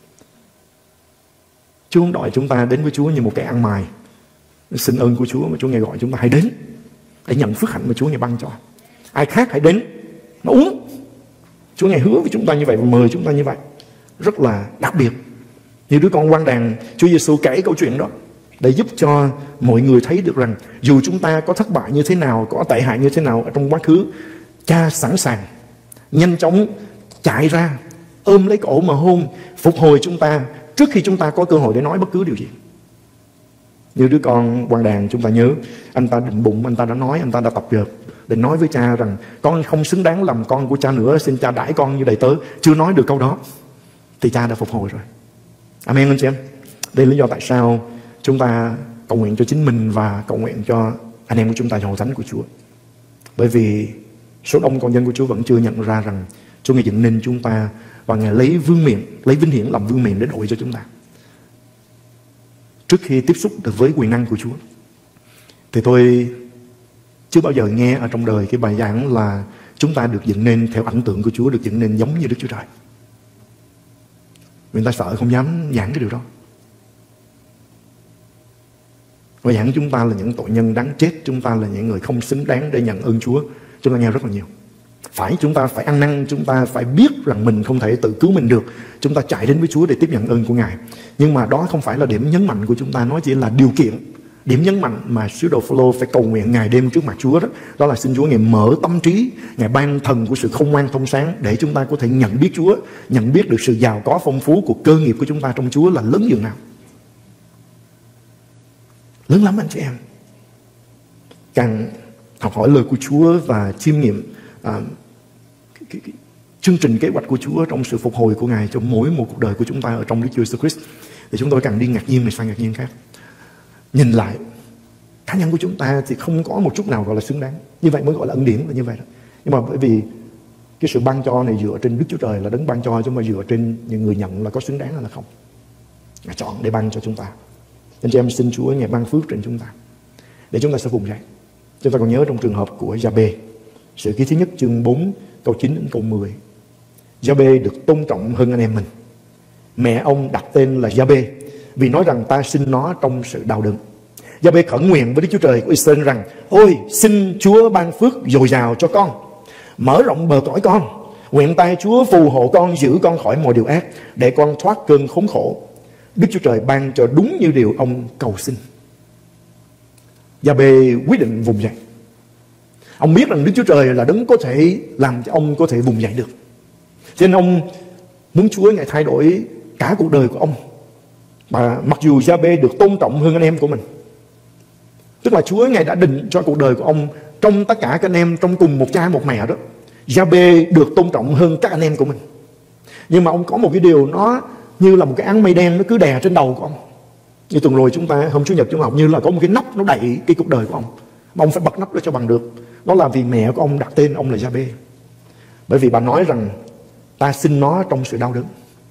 Chúa không đòi chúng ta đến với Chúa như một kẻ ăn mài xin ơn của Chúa, mà Chúa Ngài gọi chúng ta hãy đến để nhận phước hạnh mà Chúa Ngài ban cho. Ai khác hãy đến mà uống. Chúa Ngài hứa với chúng ta như vậy và mời chúng ta như vậy, rất là đặc biệt. Như đứa con quan đàn, Chúa Giêsu kể câu chuyện đó để giúp cho mọi người thấy được rằng dù chúng ta có thất bại như thế nào, có tệ hại như thế nào ở trong quá khứ, Cha sẵn sàng nhanh chóng chạy ra ôm lấy cổ mà hôn, phục hồi chúng ta trước khi chúng ta có cơ hội để nói bất cứ điều gì. Như đứa con quan đàn, chúng ta nhớ anh ta định bụng, anh ta đã nói, anh ta đã tập dượt để nói với cha rằng con không xứng đáng làm con của cha nữa, xin cha đãi con như đầy tớ. Chưa nói được câu đó thì cha đã phục hồi rồi. Amen anh chị em. Đây là lý do tại sao chúng ta cầu nguyện cho chính mình và cầu nguyện cho anh em của chúng ta trong hội thánh của Chúa. Bởi vì số đông con dân của Chúa vẫn chưa nhận ra rằng Chúa Ngài dựng nên chúng ta và Ngài lấy vương miện, lấy vinh hiển làm vương miện để đổi cho chúng ta. Trước khi tiếp xúc được với quyền năng của Chúa thì tôi chưa bao giờ nghe ở trong đời cái bài giảng là chúng ta được dựng nên theo ảnh tượng của Chúa, được dựng nên giống như Đức Chúa Trời. Người ta sợ không dám giảng cái điều đó. Và giảng chúng ta là những tội nhân đáng chết, chúng ta là những người không xứng đáng để nhận ơn Chúa. Chúng ta nghe rất là nhiều. Phải chúng ta phải ăn năn, chúng ta phải biết rằng mình không thể tự cứu mình được. Chúng ta chạy đến với Chúa để tiếp nhận ơn của Ngài. Nhưng mà đó không phải là điểm nhấn mạnh của chúng ta, nó chỉ là điều kiện. Điểm nhấn mạnh mà sứ đồ Phêrô phải cầu nguyện ngày đêm trước mặt Chúa đó, đó là xin Chúa Ngài mở tâm trí, Ngài ban thần của sự khôn ngoan thông sáng để chúng ta có thể nhận biết Chúa, nhận biết được sự giàu có phong phú của cơ nghiệp của chúng ta trong Chúa là lớn dường nào. Lớn lắm anh chị em. Càng học hỏi lời của Chúa và chiêm nghiệm à, cái, cái, cái, chương trình kế hoạch của Chúa trong sự phục hồi của Ngài trong mỗi một cuộc đời của chúng ta ở trong Đức Chúa Jesus Christ, thì chúng tôi càng đi ngạc nhiên này sang ngạc nhiên khác. Nhìn lại cá nhân của chúng ta thì không có một chút nào gọi là xứng đáng. Như vậy mới gọi là ân điển là như vậy đó. Nhưng mà bởi vì cái sự ban cho này dựa trên Đức Chúa Trời là đấng ban cho, chứ không phải dựa trên những người nhận là có xứng đáng hay là không. Ngài chọn để ban cho chúng ta. Anh chị em xin Chúa Ngài ban phước trên chúng ta để chúng ta sẽ vùng dậy. Chúng ta còn nhớ trong trường hợp của Gia-bê, Sử Ký thứ nhất chương bốn câu chín đến câu mười. Gia-bê được tôn trọng hơn anh em mình. Mẹ ông đặt tên là Gia-bê vì nói rằng ta sinh nó trong sự đau đớn. Gia-bê khẩn nguyện với Đức Chúa Trời của Israel rằng: ôi, xin Chúa ban phước dồi dào cho con, mở rộng bờ cõi con, nguyện tay Chúa phù hộ con, giữ con khỏi mọi điều ác, để con thoát cơn khốn khổ. Đức Chúa Trời ban cho đúng như điều ông cầu xin. Gia-bê quyết định vùng dậy. Ông biết rằng Đức Chúa Trời là đấng có thể làm cho ông có thể vùng dậy được. Cho nên ông muốn Chúa Ngài thay đổi cả cuộc đời của ông. Và mặc dù Gia-bê được tôn trọng hơn anh em của mình, tức là Chúa Ngài đã định cho cuộc đời của ông trong tất cả các anh em trong cùng một cha một mẹ đó, Gia-bê được tôn trọng hơn các anh em của mình. Nhưng mà ông có một cái điều nó như là một cái áng mây đen, nó cứ đè trên đầu của ông. Như tuần rồi chúng ta hôm Chủ nhật chúng ta học, như là có một cái nắp nó đậy cái cuộc đời của ông, mà ông phải bật nắp đó cho bằng được. Đó là vì mẹ của ông đặt tên ông là Gia-bê, bởi vì bà nói rằng ta sinh nó trong sự đau đớn.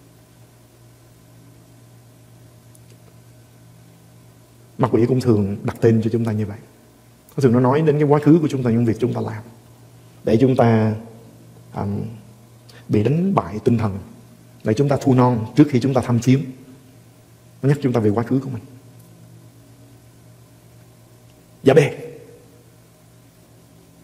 Ma quỷ cũng thường đặt tên cho chúng ta như vậy. Nó thường nó nói đến cái quá khứ của chúng ta, những việc chúng ta làm, để chúng ta um, bị đánh bại tinh thần, để chúng ta thu non trước khi chúng ta tham chiếm. Nó nhắc chúng ta về quá khứ của mình. Gia-bê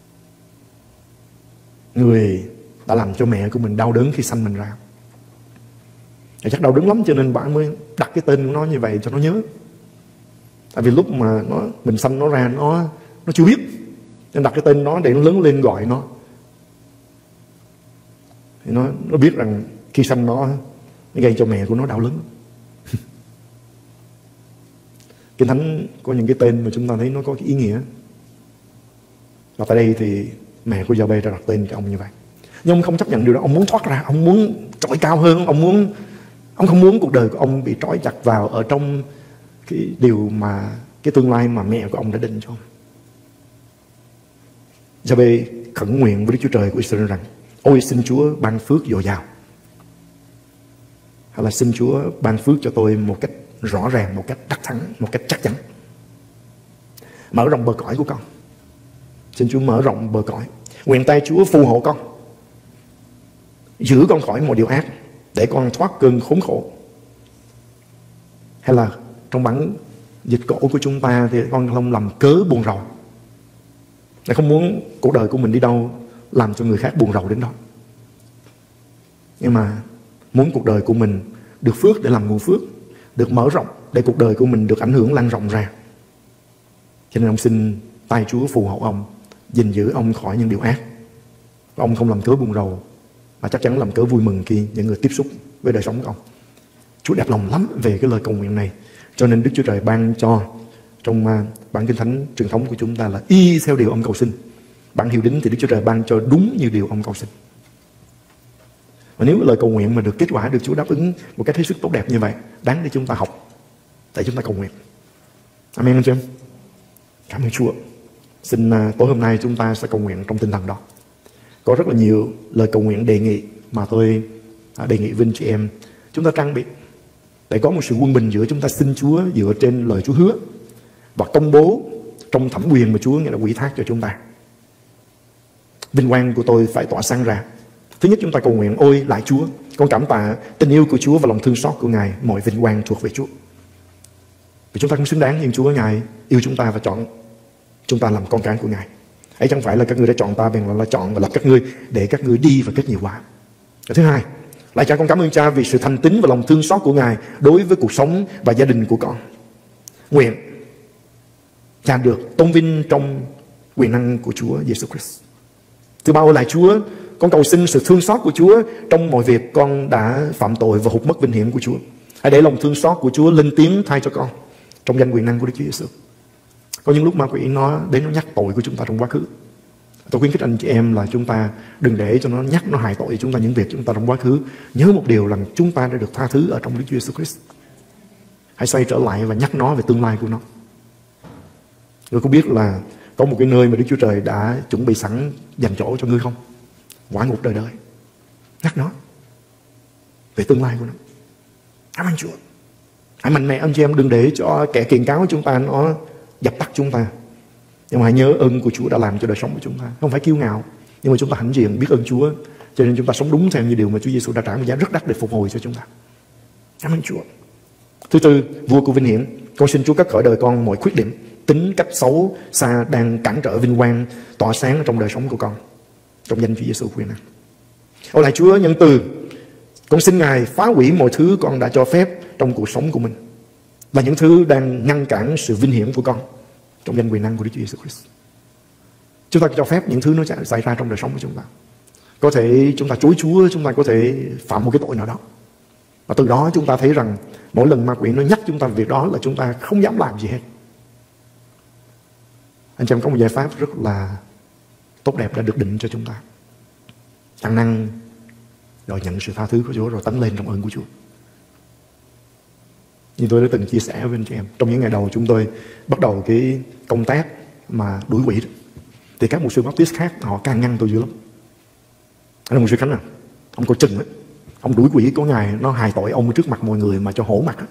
người đã làm cho mẹ của mình đau đớn khi sanh mình ra. Và chắc đau đớn lắm cho nên bạn mới đặt cái tên của nó như vậy cho nó nhớ. Tại vì lúc mà nó mình sanh nó ra nó nó chưa biết, nên đặt cái tên nó để nó lớn lên gọi nó. Thì nó nó biết rằng khi sanh nó, nó gây cho mẹ của nó đau lớn. Kinh Thánh có những cái tên mà chúng ta thấy nó có cái ý nghĩa. Và tại đây thì mẹ của Gia-bê đã đặt tên cho ông như vậy. Nhưng ông không chấp nhận điều đó. Ông muốn thoát ra, ông muốn trỗi cao hơn. Ông muốn Ông không muốn cuộc đời của ông bị trói chặt vào ở trong cái điều mà cái tương lai mà mẹ của ông đã định cho ông. Gia-bê khẩn nguyện với Đức Chúa Trời của Israel rằng: ôi xin Chúa ban phước dồi dào, hay là xin Chúa ban phước cho tôi một cách rõ ràng, một cách đắc thắng, một cách chắc chắn. Mở rộng bờ cõi của con. Xin Chúa mở rộng bờ cõi. Nguyện tay Chúa phù hộ con, giữ con khỏi mọi điều ác, để con thoát cơn khốn khổ. Hay là trong bản dịch cổ của chúng ta thì con không làm cớ buồn rầu. Để không muốn cuộc đời của mình đi đâu làm cho người khác buồn rầu đến đó. Nhưng mà muốn cuộc đời của mình được phước để làm nguồn phước, được mở rộng để cuộc đời của mình được ảnh hưởng lan rộng ra. Cho nên ông xin tay Chúa phù hộ ông, gìn giữ ông khỏi những điều ác. Và ông không làm cớ buồn rầu, mà chắc chắn làm cớ vui mừng khi những người tiếp xúc với đời sống của ông. Chúa đẹp lòng lắm về cái lời cầu nguyện này. Cho nên Đức Chúa Trời ban cho trong uh, bản Kinh Thánh truyền thống của chúng ta là y theo điều ông cầu xin. Bản Hiệu Đính thì Đức Chúa Trời ban cho đúng như điều ông cầu xin. Và nếu lời cầu nguyện mà được kết quả, được Chúa đáp ứng một cách hết sức tốt đẹp như vậy, đáng để chúng ta học, để chúng ta cầu nguyện. Amen anh chị em. Cảm ơn Chúa. Xin uh, tối hôm nay chúng ta sẽ cầu nguyện trong tinh thần đó. Có rất là nhiều lời cầu nguyện đề nghị mà tôi uh, đề nghị với anh chị em chúng ta trang bị để có một sự quân bình giữa chúng ta xin Chúa dựa trên lời Chúa hứa và công bố trong thẩm quyền mà Chúa nghĩa là ủy thác cho chúng ta. Vinh quang của tôi phải tỏa sáng ra. Thứ nhất, chúng ta cầu nguyện: ôi lạy Chúa, con cảm tạ tình yêu của Chúa và lòng thương xót của Ngài, mọi vinh quang thuộc về Chúa. Vì chúng ta không xứng đáng, nhưng Chúa Ngài yêu chúng ta và chọn chúng ta làm con cái của Ngài. Ấy chẳng phải là các ngươi đã chọn ta, bèn là, là chọn và lập các ngươi để các ngươi đi và kết nhiều quả. Và thứ hai, lạy Cha, con cảm ơn Cha vì sự thành tín và lòng thương xót của Ngài đối với cuộc sống và gia đình của con. Nguyện Cha được tôn vinh trong quyền năng của Chúa Giêsu Christ. Thứ ba, lạy Chúa, con cầu xin sự thương xót của Chúa trong mọi việc con đã phạm tội và hụt mất vinh hiển của Chúa. Hãy để lòng thương xót của Chúa lên tiếng thay cho con trong danh quyền năng của Đức Chúa Giêsu. Có những lúc ma quỷ nó đến nó nhắc tội của chúng ta trong quá khứ. Tôi khuyến khích anh chị em là chúng ta đừng để cho nó nhắc, nó hại tội chúng ta những việc chúng ta trong quá khứ. Nhớ một điều là chúng ta đã được tha thứ ở trong Đức Chúa Giêsu Christ. Hãy xoay trở lại và nhắc nó về tương lai của nó. Ngươi có biết là có một cái nơi mà Đức Chúa Trời đã chuẩn bị sẵn dành chỗ cho ngươi không? Quả ngục đời đời. Nhắc nó về tương lai của nó. Cảm ơn Chúa. Hãy mạnh mẽ anh chị em, đừng để cho kẻ kiện cáo của chúng ta nó dập tắt chúng ta. Nhưng mà hãy nhớ ơn của Chúa đã làm cho đời sống của chúng ta. Không phải kiêu ngạo, nhưng mà chúng ta hãnh diện biết ơn Chúa. Cho nên chúng ta sống đúng theo như điều mà Chúa Giêsu đã trả một giá rất đắt để phục hồi cho chúng ta. Cảm ơn Chúa. Thứ tư, vua của vinh hiển, con xin Chúa cắt khỏi đời con mọi khuyết điểm, tính cách xấu xa đang cản trở vinh quang tỏa sáng trong đời sống của con. Trong danh Chúa Giêsu quyền năng. Ôi lạy Chúa nhân từ, con xin Ngài phá hủy mọi thứ con đã cho phép trong cuộc sống của mình, và những thứ đang ngăn cản sự vinh hiển của con. Trong danh quyền năng của Đức Chúa Giêsu Christ. Chúng ta cho phép những thứ nó xảy ra trong đời sống của chúng ta. Có thể chúng ta chối Chúa, chúng ta có thể phạm một cái tội nào đó. Và từ đó chúng ta thấy rằng mỗi lần ma quỷ nó nhắc chúng ta việc đó là chúng ta không dám làm gì hết. Anh chị em có một giải pháp rất là tốt đẹp đã được định cho chúng ta. Ăn năn rồi nhận sự tha thứ của Chúa, rồi tấn lên trong ơn của Chúa. Như tôi đã từng chia sẻ với anh chị em, trong những ngày đầu chúng tôi bắt đầu cái công tác mà đuổi quỷ đó, thì các mục sư Baptist khác họ can ngăn tôi dữ lắm. Anh là mục sư Khánh à, ông coi chừng á, ông đuổi quỷ có ngày nó hài tội ông trước mặt mọi người mà cho hổ mặt á.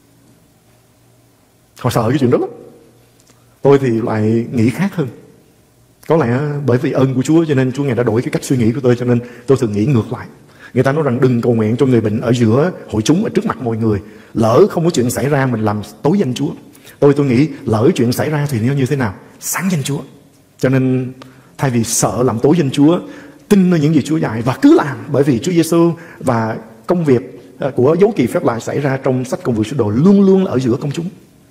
Họ sợ cái chuyện đó lắm. Tôi thì lại nghĩ khác hơn. Có lẽ bởi vì ơn của Chúa cho nên Chúa Ngài đã đổi cái cách suy nghĩ của tôi, cho nên tôi thường nghĩ ngược lại. Người ta nói rằng đừng cầu nguyện cho người bệnh ở giữa hội chúng, ở trước mặt mọi người. Lỡ không có chuyện xảy ra mình làm tối danh Chúa. Tôi tôi nghĩ lỡ chuyện xảy ra thì nó như thế nào? Sáng danh Chúa. Cho nên thay vì sợ làm tối danh Chúa tin nơi những gì Chúa dạy và cứ làm, bởi vì Chúa Giêsu và công việc của dấu kỳ phép lạ xảy ra trong sách Công vụ Sứ Đồ luôn luôn ở giữa công chúng.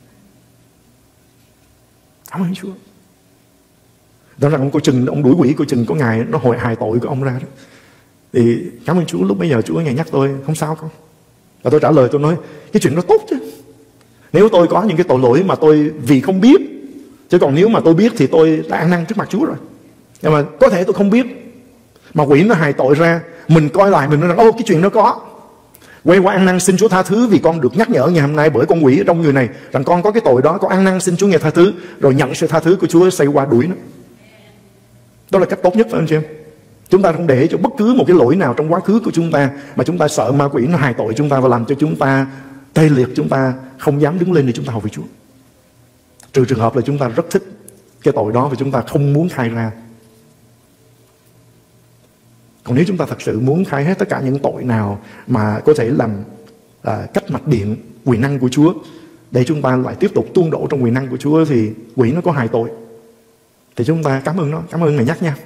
Cảm ơn Chúa. Đó là ông coi chừng, ông đuổi quỷ coi chừng có ngày nó hồi hài tội của ông ra đó. Thì cảm ơn Chúa, lúc bây giờ Chúa ngài nhắc tôi không sao con. Và tôi trả lời, tôi nói cái chuyện đó tốt chứ. Nếu tôi có những cái tội lỗi mà tôi vì không biết, chứ còn nếu mà tôi biết thì tôi đã ăn năn trước mặt Chúa rồi. Nhưng mà có thể tôi không biết, mà quỷ nó hài tội ra, mình coi lại mình nói rằng ô cái chuyện đó có. Quay qua ăn năn xin Chúa tha thứ vì con được nhắc nhở ngày hôm nay bởi con quỷ ở trong người này rằng con có cái tội đó, con ăn năn xin Chúa ngài tha thứ, rồi nhận sự tha thứ của Chúa, xoay qua đuổi nó. Đó là cách tốt nhất, phải không chị em? Chúng ta không để cho bất cứ một cái lỗi nào trong quá khứ của chúng ta mà chúng ta sợ ma quỷ nó hài tội chúng ta và làm cho chúng ta tê liệt, chúng ta không dám đứng lên để chúng ta hầu về Chúa. Trừ trường hợp là chúng ta rất thích cái tội đó và chúng ta không muốn khai ra. Còn nếu chúng ta thật sự muốn khai hết tất cả những tội nào mà có thể làm à, cách mạch điện quyền năng của Chúa để chúng ta lại tiếp tục tuôn đổ trong quyền năng của Chúa, thì quỷ nó có hài tội thì chúng ta cảm ơn nó, cảm ơn Ngài nhắc nha.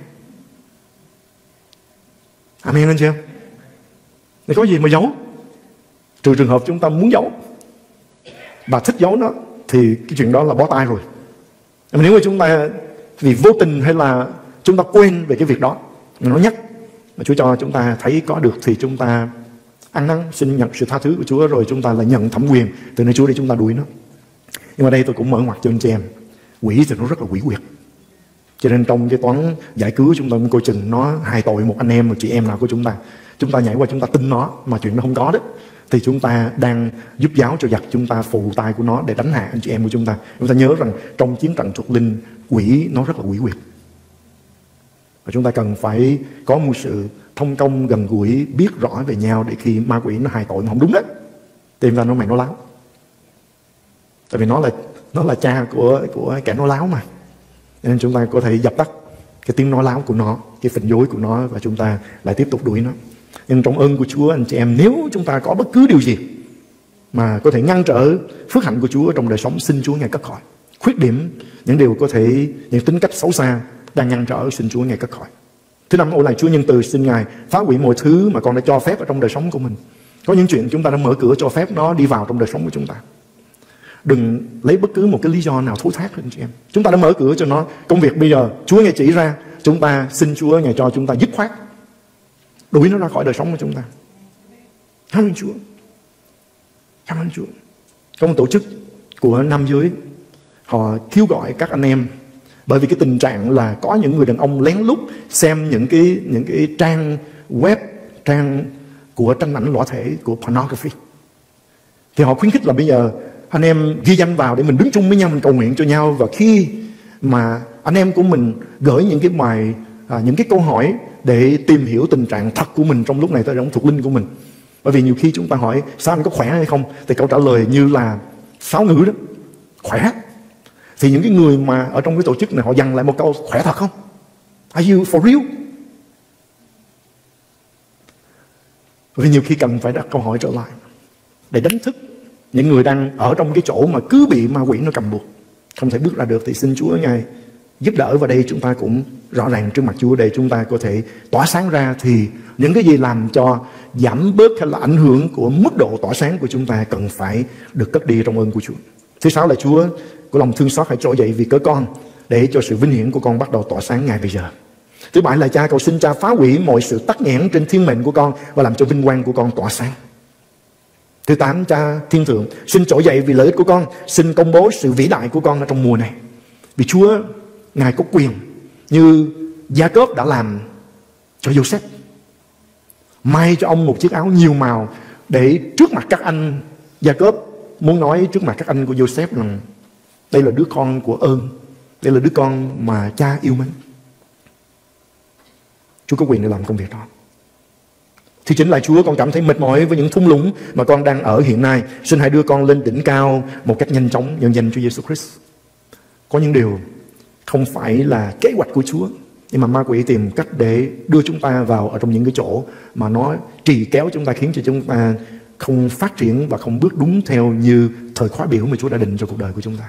Amen anh chị em. Thì có gì mà giấu, trừ trường hợp chúng ta muốn giấu và thích giấu nó thì cái chuyện đó là bó tay rồi. Nhưng mà nếu mà chúng ta vì vô tình hay là chúng ta quên về cái việc đó, nó nhắc mà Chúa cho chúng ta thấy có được thì chúng ta ăn năn xin nhận sự tha thứ của Chúa, rồi chúng ta là nhận thẩm quyền từ nơi Chúa để chúng ta đuổi nó. Nhưng mà đây tôi cũng mở ngoặt cho anh chị em, quỷ thì nó rất là quỷ quyệt, cho nên trong cái toán giải cứu chúng ta cũng coi chừng nó hài tội một anh em một chị em nào của chúng ta, chúng ta nhảy qua chúng ta tin nó mà chuyện nó không có đó, thì chúng ta đang giúp giáo cho giặc chúng ta phụ tay của nó để đánh hạ anh chị em của chúng ta. Chúng ta nhớ rằng trong chiến trận thuộc linh, quỷ nó rất là quỷ quyệt, và chúng ta cần phải có một sự thông công gần gũi, biết rõ về nhau để khi ma quỷ nó hài tội mà không đúng đấy, tìm ra nó mày nó láo. Tại vì nó là nó là cha của của kẻ nói láo mà, nên chúng ta có thể dập tắt cái tiếng nói láo của nó, cái phỉnh dối của nó, và chúng ta lại tiếp tục đuổi nó. Nhưng trong ơn của Chúa anh chị em, nếu chúng ta có bất cứ điều gì mà có thể ngăn trở phước hạnh của Chúa trong đời sống, xin Chúa ngài cất khỏi. Khuyết điểm, những điều có thể, những tính cách xấu xa đang ngăn trở, xin Chúa ngài cất khỏi. Thứ năm, ôi lại Chúa nhân từ, xin ngài phá hủy mọi thứ mà con đã cho phép ở trong đời sống của mình. Có những chuyện chúng ta đã mở cửa cho phép nó đi vào trong đời sống của chúng ta. Đừng lấy bất cứ một cái lý do nào thối thác anh chị em. Chúng ta đã mở cửa cho nó. Công việc bây giờ Chúa ngài chỉ ra, chúng ta xin Chúa ngài cho chúng ta dứt khoát đuổi nó ra khỏi đời sống của chúng ta. Cảm ơn Chúa. Cảm ơn Chúa. Có một tổ chức của nam giới, họ kêu gọi các anh em, bởi vì cái tình trạng là có những người đàn ông lén lút xem những cái những cái trang web, trang của tranh ảnh lõa thể, của pornography, thì họ khuyến khích là bây giờ anh em ghi danh vào để mình đứng chung với nhau, mình cầu nguyện cho nhau. Và khi mà anh em của mình gửi những cái bài à, những cái câu hỏi để tìm hiểu tình trạng thật của mình trong lúc này tới trong thuộc linh của mình, bởi vì nhiều khi chúng ta hỏi sao anh có khỏe hay không, thì câu trả lời như là sáo ngữ đó, khỏe. Thì những cái người mà ở trong cái tổ chức này họ dằn lại một câu, khỏe thật không? Are you for real? Vì nhiều khi cần phải đặt câu hỏi trở lại để đánh thức những người đang ở trong cái chỗ mà cứ bị ma quỷ nó cầm buộc, không thể bước ra được. Thì xin Chúa ngài giúp đỡ. Và đây chúng ta cũng rõ ràng trước mặt Chúa để chúng ta có thể tỏa sáng ra, thì những cái gì làm cho giảm bớt hay là ảnh hưởng của mức độ tỏa sáng của chúng ta cần phải được cất đi trong ơn của Chúa. Thứ sáu là Chúa của lòng thương xót hãy trỗi dậy vì cớ con, để cho sự vinh hiển của con bắt đầu tỏa sáng ngay bây giờ. Thứ bảy là Cha cầu xin Cha phá hủy mọi sự tắc nghẽn trên thiên mệnh của con và làm cho vinh quang của con tỏa sáng. Thứ tám, Cha thiên thượng xin trỗi dậy vì lợi ích của con, xin công bố sự vĩ đại của con ở trong mùa này. Vì Chúa ngài có quyền như Gia-cốp đã làm cho Joseph, may cho ông một chiếc áo nhiều màu để trước mặt các anh, Gia-cốp muốn nói trước mặt các anh của Joseph rằng đây là đứa con của ơn, đây là đứa con mà cha yêu mến. Chúa có quyền để làm công việc đó. Thì chính là Chúa, con cảm thấy mệt mỏi với những thung lũng mà con đang ở hiện nay. Xin hãy đưa con lên đỉnh cao một cách nhanh chóng nhân danh Chúa Giêsu Christ. Có những điều không phải là kế hoạch của Chúa, nhưng mà ma quỷ tìm cách để đưa chúng ta vào ở trong những cái chỗ mà nó trì kéo chúng ta, khiến cho chúng ta không phát triển và không bước đúng theo như thời khóa biểu mà Chúa đã định cho cuộc đời của chúng ta.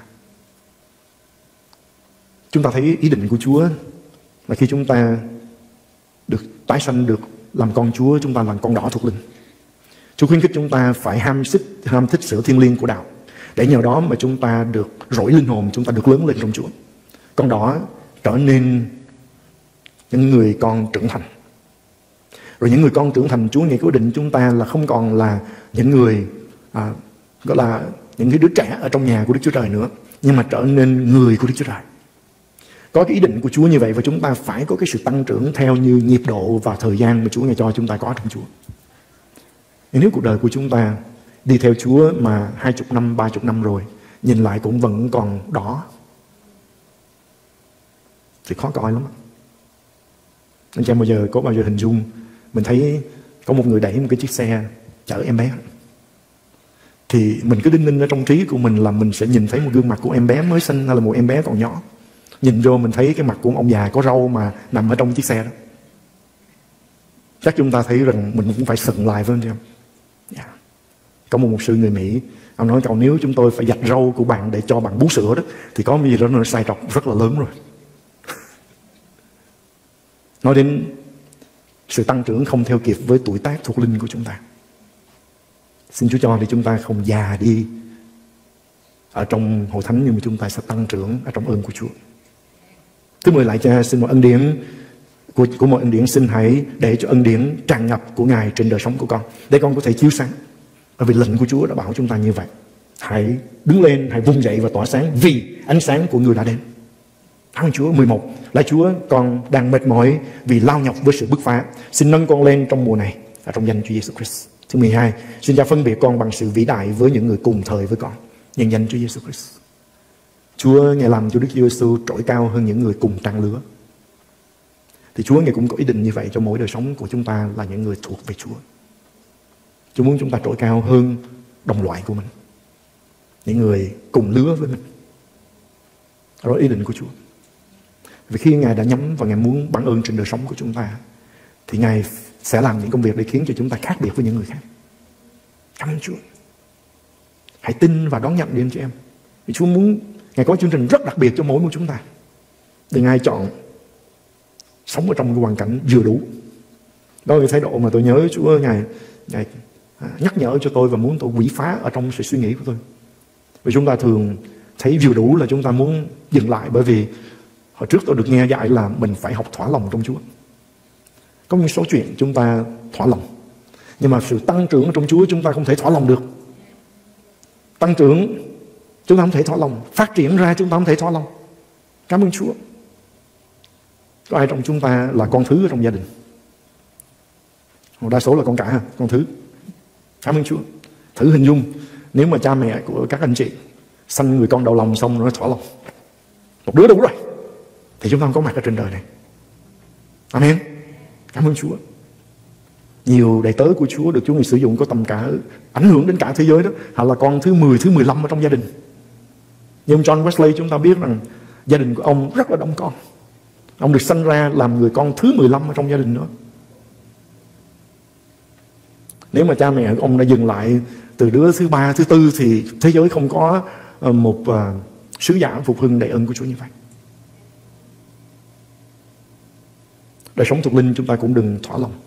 Chúng ta thấy ý định của Chúa là khi chúng ta được tái sanh được làm con Chúa, chúng ta làm con đỏ thuộc linh. Chúa khuyến khích chúng ta phải ham thích, ham thích sự thiêng liêng của đạo, để nhờ đó mà chúng ta được rỗi linh hồn, chúng ta được lớn lên trong Chúa. Con đỏ trở nên những người con trưởng thành. Rồi những người con trưởng thành, Chúa ngày quyết định chúng ta là không còn là những người à, gọi là những cái đứa trẻ ở trong nhà của Đức Chúa Trời nữa, nhưng mà trở nên người của Đức Chúa Trời. Có cái ý định của Chúa như vậy, và chúng ta phải có cái sự tăng trưởng theo như nhịp độ và thời gian mà Chúa ngày cho chúng ta có trong Chúa. Nếu cuộc đời của chúng ta đi theo Chúa mà hai chục năm, ba chục năm rồi, nhìn lại cũng vẫn còn đỏ, thì khó coi lắm. Anh chị em bao giờ có bao giờ hình dung mình thấy có một người đẩy một cái chiếc xe chở em bé, thì mình cứ đinh ninh ở trong trí của mình là mình sẽ nhìn thấy một gương mặt của em bé mới sinh hay là một em bé còn nhỏ. Nhìn vô mình thấy cái mặt của ông già có râu mà nằm ở trong chiếc xe đó. Chắc chúng ta thấy rằng mình cũng phải sừng lại, phải không em? Yeah. Có một mục sư người Mỹ, ông nói câu nếu chúng tôi phải giặt râu của bạn để cho bạn bú sữa đó, thì có cái gì đó nó sai trọc rất là lớn rồi. Nói đến sự tăng trưởng không theo kịp với tuổi tác thuộc linh của chúng ta. Xin Chúa cho thì chúng ta không già đi ở trong hội thánh, nhưng mà chúng ta sẽ tăng trưởng ở trong ơn của Chúa. Thứ mười lại cha, xin một ân điển của, của một ân điển, xin hãy để cho ân điển tràn ngập của Ngài trên đời sống của con, để con có thể chiếu sáng. Bởi vì lệnh của Chúa đã bảo chúng ta như vậy. Hãy đứng lên, hãy vung dậy và tỏa sáng, vì ánh sáng của Người đã đến. Cảm ơn Chúa. mười một. Lạy Chúa, con đang mệt mỏi vì lao nhọc với sự bứt phá. Xin nâng con lên trong mùa này, ở trong danh Chúa Giêsu Christ. Thứ mười hai. Xin Cha phân biệt con bằng sự vĩ đại với những người cùng thời với con, nhân danh Chúa Giêsu Christ. Chúa Ngài làm cho Đức Chúa Giêsu trỗi cao hơn những người cùng trang lứa. Thì Chúa Ngài cũng có ý định như vậy cho mỗi đời sống của chúng ta, là những người thuộc về Chúa. Chúa muốn chúng ta trỗi cao hơn đồng loại của mình, những người cùng lứa với mình. Đó là ý định của Chúa. Vì khi Ngài đã nhắm và Ngài muốn ban ơn trên đời sống của chúng ta, thì Ngài sẽ làm những công việc để khiến cho chúng ta khác biệt với những người khác. Cảm ơn Chúa. Hãy tin và đón nhận đi anh chị em. Vì Chúa muốn, Ngài có chương trình rất đặc biệt cho mỗi một chúng ta. Đừng ai chọn sống ở trong cái hoàn cảnh vừa đủ. Đó là cái thái độ mà tôi nhớ Chúa Ngài, Ngài nhắc nhở cho tôi và muốn tôi quỷ phá ở trong sự suy nghĩ của tôi. Vì chúng ta thường thấy vừa đủ là chúng ta muốn dừng lại, bởi vì hồi trước tôi được nghe dạy là mình phải học thỏa lòng trong Chúa. Có những số chuyện chúng ta thỏa lòng, nhưng mà sự tăng trưởng trong Chúa chúng ta không thể thỏa lòng được. Tăng trưởng chúng ta không thể thỏa lòng, phát triển ra chúng ta không thể thỏa lòng. Cảm ơn Chúa. Có ai trong chúng ta là con thứ ở trong gia đình? Đa số là con cả ha, con thứ. Cảm ơn Chúa. Thử hình dung nếu mà cha mẹ của các anh chị sanh người con đầu lòng xong rồi nó thỏa lòng, một đứa đủ rồi, thì chúng ta không có mặt ở trên đời này. Amen. Cảm ơn Chúa. Nhiều đầy tớ của Chúa được Chúa Ngài sử dụng có tầm cả ảnh hưởng đến cả thế giới đó, họ là con thứ mười, thứ mười lăm ở trong gia đình. Nhưng John Wesley chúng ta biết rằng gia đình của ông rất là đông con. Ông được sanh ra làm người con thứ mười lăm ở trong gia đình nữa. Nếu mà cha mẹ của ông đã dừng lại từ đứa thứ ba, thứ tư, thì thế giới không có một uh, sứ giả phục hưng đầy ơn của Chúa như vậy. Đời sống thuộc linh chúng ta cũng đừng thỏa lòng.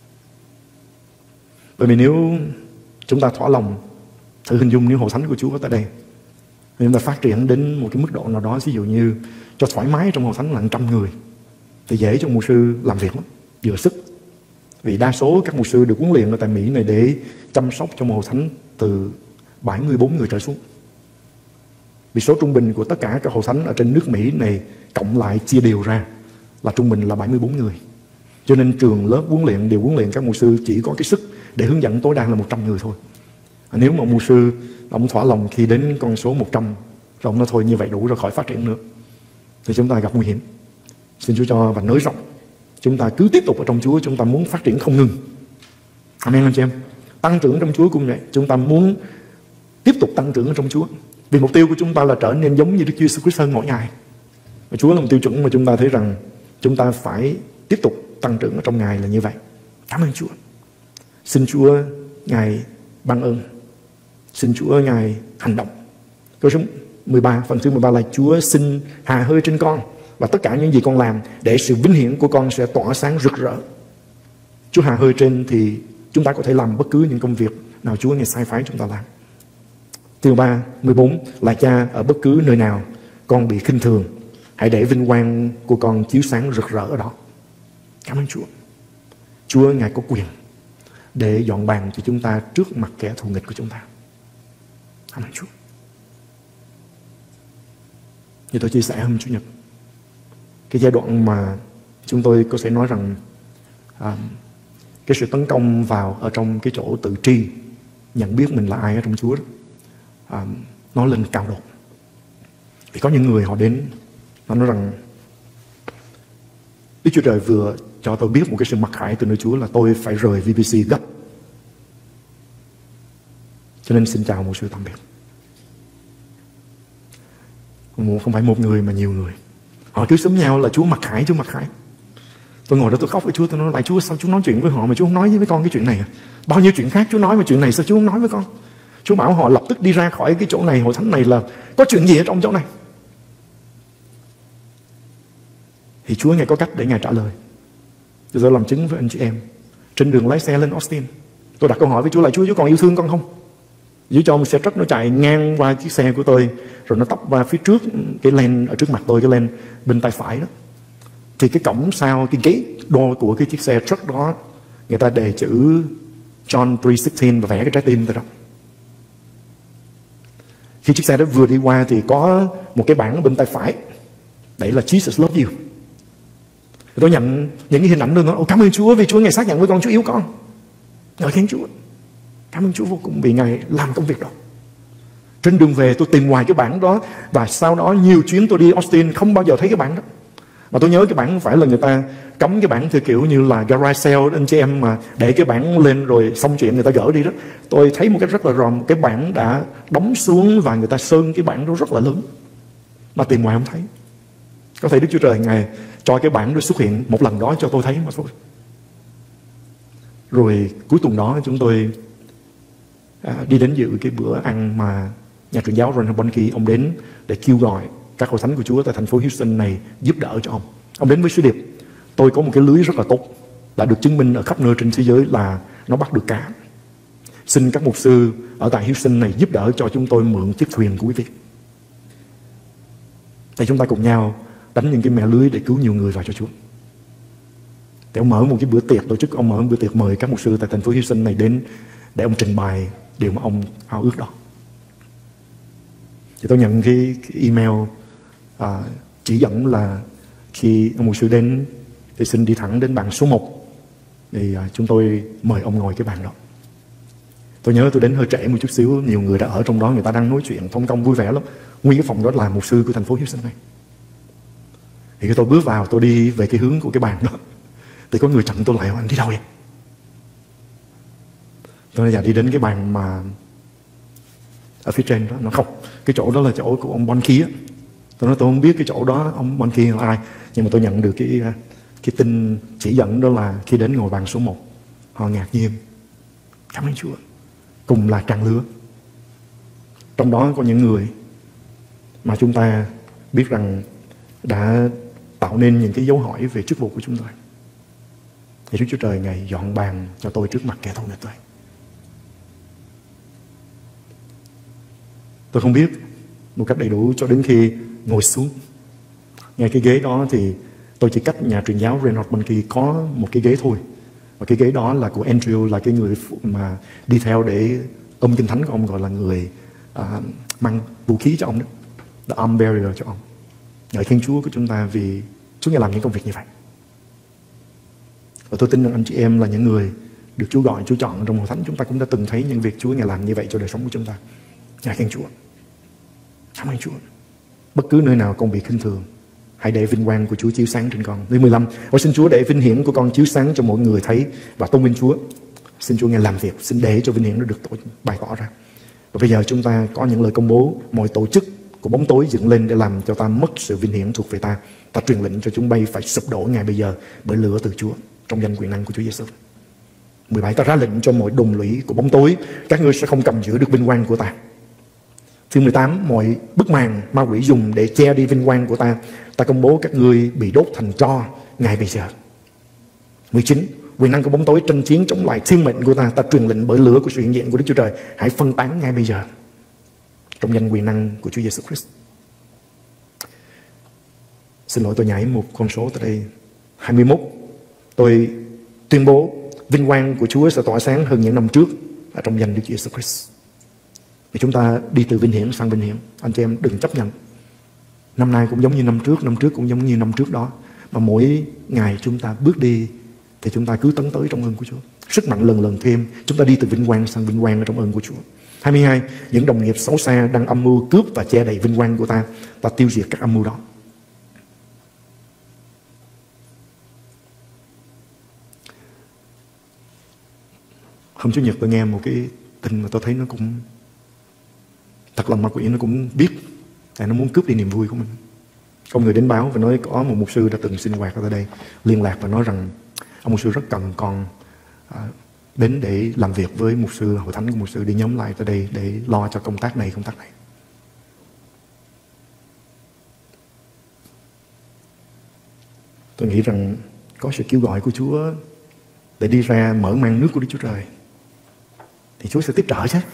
Bởi vì nếu chúng ta thỏa lòng, thử hình dung nếu hội thánh của Chúa có tại đây, chúng ta phát triển đến một cái mức độ nào đó, ví dụ như cho thoải mái trong hội thánh là một trăm người, thì dễ cho mục sư làm việc lắm, vừa sức. Vì đa số các mục sư được huấn luyện ở tại Mỹ này để chăm sóc cho một hội thánh từ bảy mươi bốn người trở xuống. Vì số trung bình của tất cả các hội thánh ở trên nước Mỹ này cộng lại chia đều ra là trung bình là bảy mươi bốn người. Cho nên trường lớp huấn luyện đều huấn luyện các mục sư chỉ có cái sức để hướng dẫn tối đa là một trăm người thôi. Nếu mà mục sư ông thỏa lòng khi đến con số một trăm, rồi ông nói thôi như vậy đủ rồi, khỏi phát triển nữa, thì chúng ta gặp nguy hiểm. Xin Chúa cho và nới rộng. Chúng ta cứ tiếp tục ở trong Chúa, chúng ta muốn phát triển không ngừng. Amen anh chị em. Tăng trưởng trong Chúa cũng vậy. Chúng ta muốn tiếp tục tăng trưởng ở trong Chúa. Vì mục tiêu của chúng ta là trở nên giống như Đức Chúa Jesus Christ hơn mỗi ngày. Và Chúa là một tiêu chuẩn mà chúng ta thấy rằng chúng ta phải tiếp tục tăng trưởng ở trong Ngài là như vậy. Cảm ơn Chúa. Xin Chúa Ngài ban ơn. Xin Chúa Ngài hành động. Câu số mười ba, phần thứ mười ba là Chúa xin hà hơi trên con và tất cả những gì con làm, để sự vinh hiển của con sẽ tỏa sáng rực rỡ. Chúa hạ hơi trên thì chúng ta có thể làm bất cứ những công việc nào Chúa Ngài sai phái chúng ta làm. Điều ba, mười bốn, là Cha ở bất cứ nơi nào con bị khinh thường, hãy để vinh quang của con chiếu sáng rực rỡ ở đó. Cảm ơn Chúa. Chúa Ngài có quyền để dọn bàn cho chúng ta trước mặt kẻ thù nghịch của chúng ta. Cảm ơn Chúa. Như tôi chia sẻ hôm Chủ nhật, cái giai đoạn mà chúng tôi có thể nói rằng à, cái sự tấn công vào ở trong cái chỗ tự tri, nhận biết mình là ai ở trong Chúa đó, à, nó lên cao độ. Vì có những người họ đến, nó nói rằng Đức Chúa Trời vừa cho tôi biết một cái sự mặc khải từ nơi Chúa là tôi phải rời vê bê xê gấp. Cho nên xin chào một sự tạm biệt. Không phải một người mà nhiều người. Họ cứ xúm nhau là Chúa mặc khải, Chúa mặc khải. Tôi ngồi đó tôi khóc với Chúa, tôi nói lại Chúa, sao Chúa nói chuyện với họ mà Chúa không nói với con cái chuyện này à? Bao nhiêu chuyện khác Chúa nói, mà chuyện này sao Chúa không nói với con? Chúa bảo họ lập tức đi ra khỏi cái chỗ này, hội thánh này, là có chuyện gì ở trong chỗ này? Thì Chúa Ngài có cách để Ngài trả lời. Tôi làm chứng với anh chị em. Trên đường lái xe lên Austin, tôi đặt câu hỏi với Chúa là Chúa, Chúa còn yêu thương con không? Chúa cho một xe truck nó chạy ngang qua chiếc xe của tôi, rồi nó tấp qua phía trước cái lane ở trước mặt tôi, cái lane bên tay phải đó. Thì cái cổng sau, cái ghế đo của cái chiếc xe truck đó, người ta đề chữ John ba msáu và vẽ cái trái tim tôi đó. Khi chiếc xe đó vừa đi qua thì có một cái bảng bên tay phải, đấy là Jesus love you. Tôi nhận những cái hình ảnh đó, nói, cảm ơn Chúa vì Chúa Ngài xác nhận với con Chúa yêu con. Ngợi khen Chúa. Cảm ơn Chúa vô cùng vì Ngài làm công việc đó. Trên đường về tôi tìm ngoài cái bảng đó, và sau đó nhiều chuyến tôi đi Austin không bao giờ thấy cái bảng đó. Mà tôi nhớ cái bảng phải là người ta cấm cái bảng theo kiểu như là garage sale, anh chị em mà để cái bảng lên rồi xong chuyện người ta gỡ đi đó. Tôi thấy một cái rất là ròm, cái bảng đã đóng xuống và người ta sơn cái bảng đó rất là lớn, mà tìm ngoài không thấy. Có thể Đức Chúa Trời Ngài cho cái bảng đó xuất hiện một lần đó cho tôi thấy mà thôi. Rồi cuối tuần đó chúng tôi à, đi đến dự cái bữa ăn mà nhà truyền giáo Reinhard Bonnke ông đến để kêu gọi các hội thánh của Chúa tại thành phố Houston này giúp đỡ cho ông. Ông đến với sứ điệp, tôi có một cái lưới rất là tốt, đã được chứng minh ở khắp nơi trên thế giới là nó bắt được cá. Xin các mục sư ở tại Houston này giúp đỡ cho chúng tôi mượn chiếc thuyền của quý vị. Để chúng ta cùng nhau đánh những cái mẻ lưới để cứu nhiều người vào cho Chúa. Để ông mở một cái bữa tiệc, tổ chức ông mở một bữa tiệc mời các mục sư tại thành phố Houston này đến để ông trình bày điều mà ông ao ước đó. Thì tôi nhận cái, cái email à, chỉ dẫn là khi ông mục sư đến thì xin đi thẳng đến bàn số một. Thì à, chúng tôi mời ông ngồi cái bàn đó. Tôi nhớ tôi đến hơi trễ một chút xíu, nhiều người đã ở trong đó, người ta đang nói chuyện thông công vui vẻ lắm. Nguyên cái phòng đó là mục sư của thành phố Houston này. Thì khi tôi bước vào, tôi đi về cái hướng của cái bàn đó, thì có người chặn tôi lại, anh đi đâu vậy? Tôi nói, đi đến cái bàn mà ở phía trên đó. Nó không, cái chỗ đó là chỗ của ông Bonnke á. Tôi nói tôi không biết cái chỗ đó ông Bonnke là ai, nhưng mà tôi nhận được cái cái tin chỉ dẫn đó là khi đến ngồi bàn số một, họ ngạc nhiên. Cảm ơn Chúa. Cùng là trang lứa. Trong đó có những người mà chúng ta biết rằng đã tạo nên những cái dấu hỏi về chức vụ của chúng tôi. Thì Đức Chúa Trời Ngài dọn bàn cho tôi trước mặt kẻ thù nghịch tôi. Tôi không biết một cách đầy đủ cho đến khi ngồi xuống. Ngay cái ghế đó thì tôi chỉ cách nhà truyền giáo Reinhard Bonnke có một cái ghế thôi. Và cái ghế đó là của Andrew, là cái người mà đi theo để ôm kinh thánh của ông, gọi là người uh, mang vũ khí cho ông đó, the arm barrier cho ông. Ngợi khen Chúa của chúng ta vì Chúa Ngài làm những công việc như vậy. Và tôi tin rằng anh chị em là những người được Chúa gọi, Chúa chọn trong hội thánh, chúng ta cũng đã từng thấy những việc Chúa Ngài làm như vậy cho đời sống của chúng ta. Ngợi khen Chúa. Cảm ơn Chúa. Bất cứ nơi nào con bị khinh thường, hãy để vinh quang của Chúa chiếu sáng trên con. Thứ mười lăm, con xin Chúa để vinh hiển của con chiếu sáng cho mọi người thấy và tôn vinh Chúa. Xin Chúa Ngài làm việc, xin để cho vinh hiển nó được bày tỏ ra. Và bây giờ chúng ta có những lời công bố. Mọi tổ chức của bóng tối dựng lên để làm cho ta mất sự vinh hiển thuộc về ta. Ta truyền lệnh cho chúng bay phải sụp đổ ngay bây giờ bởi lửa từ Chúa, trong danh quyền năng của Chúa Giêsu. mười bảy, ta ra lệnh cho mọi đồn lũy của bóng tối, các ngươi sẽ không cầm giữ được vinh quang của ta. Thứ mười tám, mọi bức màn ma quỷ dùng để che đi vinh quang của ta, ta công bố các ngươi bị đốt thành tro ngay bây giờ. mười chín, quyền năng của bóng tối tranh chiến chống lại thiên mệnh của ta, ta truyền lệnh bởi lửa của sự hiện diện của Đức Chúa Trời, hãy phân tán ngay bây giờ trong danh quyền năng của Chúa Giêsu Christ. Xin lỗi, tôi nhảy một con số tại đây. hai mươi mốt. Tôi tuyên bố vinh quang của Chúa sẽ tỏa sáng hơn những năm trước ở trong danh Đức Chúa Giêsu Christ. Vì chúng ta đi từ vinh hiển sang vinh hiển. Anh chị em đừng chấp nhận năm nay cũng giống như năm trước, năm trước cũng giống như năm trước đó, mà mỗi ngày chúng ta bước đi thì chúng ta cứ tấn tới trong ơn của Chúa. Sức mạnh lần lần thêm, chúng ta đi từ vinh quang sang vinh quang ở trong ơn của Chúa. hai mươi hai. Những đồng nghiệp xấu xa đang âm mưu cướp và che đậy vinh quang của ta, ta tiêu diệt các âm mưu đó. Hôm Chủ nhật tôi nghe một cái tin mà tôi thấy nó cũng thật lòng ma quỷ nó cũng biết là nó muốn cướp đi niềm vui của mình. Có người đến báo và nói có một mục sư đã từng sinh hoạt ở đây, liên lạc và nói rằng ông mục sư rất cần con à, đến để làm việc với mục sư, hội thánh của mục sư, đi nhóm lại tới đây để lo cho công tác này, công tác này. Tôi nghĩ rằng có sự kêu gọi của Chúa để đi ra mở mang nước của Đức Chúa Trời thì Chúa sẽ tiếp trợ chứ.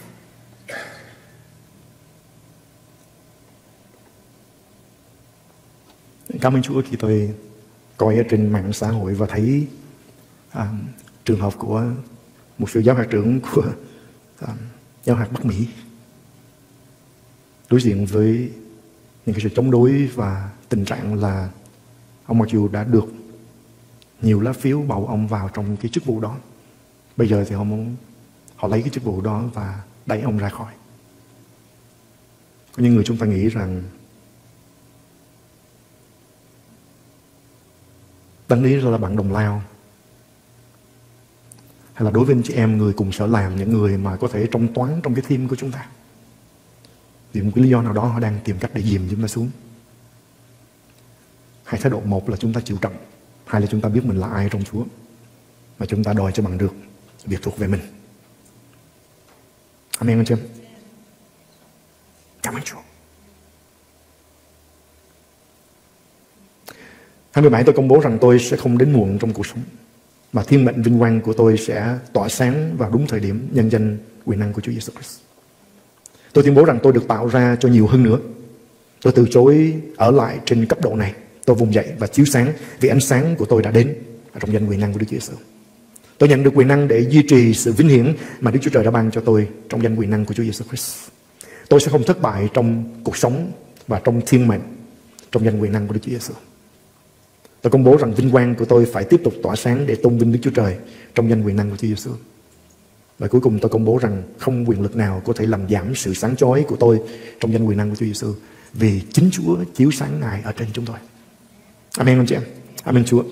Cảm ơn Chúa khi tôi coi ở trên mạng xã hội và thấy à, trường hợp của một sự giáo hạt trưởng của à, giáo hạt Bắc Mỹ đối diện với những cái sự chống đối và tình trạng là ông mặc dù đã được nhiều lá phiếu bầu ông vào trong cái chức vụ đó, bây giờ thì họ muốn họ lấy cái chức vụ đó và đẩy ông ra khỏi. Có những người chúng ta nghĩ rằng đáng lý là bạn đồng lao, hay là đối với anh chị em người cùng sở làm, những người mà có thể trong toán trong cái team của chúng ta, vì một cái lý do nào đó họ đang tìm cách để dìm chúng ta xuống. Hai thái độ: một là chúng ta chịu trận, hai là chúng ta biết mình là ai trong Chúa mà chúng ta đòi cho bằng được việc thuộc về mình. Amen anh chị em. Cảm ơn Chúa. hai mươi bảy. Tôi công bố rằng tôi sẽ không đến muộn trong cuộc sống, và thiên mệnh vinh quang của tôi sẽ tỏa sáng vào đúng thời điểm nhân danh quyền năng của Chúa Giêsu Christ. Tôi tuyên bố rằng tôi được tạo ra cho nhiều hơn nữa. Tôi từ chối ở lại trên cấp độ này. Tôi vùng dậy và chiếu sáng vì ánh sáng của tôi đã đến ở trong danh quyền năng của Đức Chúa Giêsu. Tôi nhận được quyền năng để duy trì sự vinh hiển mà Đức Chúa Trời đã ban cho tôi trong danh quyền năng của Chúa Giêsu Christ. Tôi sẽ không thất bại trong cuộc sống và trong thiên mệnh trong danh quyền năng của Đức Chúa Giêsu. Tôi công bố rằng vinh quang của tôi phải tiếp tục tỏa sáng để tôn vinh Đức Chúa Trời trong danh quyền năng của Chúa Giêsu. Và cuối cùng tôi công bố rằng không quyền lực nào có thể làm giảm sự sáng chói của tôi trong danh quyền năng của Chúa Giêsu, vì chính Chúa chiếu sáng Ngài ở trên chúng tôi. Amen anh chị em. Amen Chúa.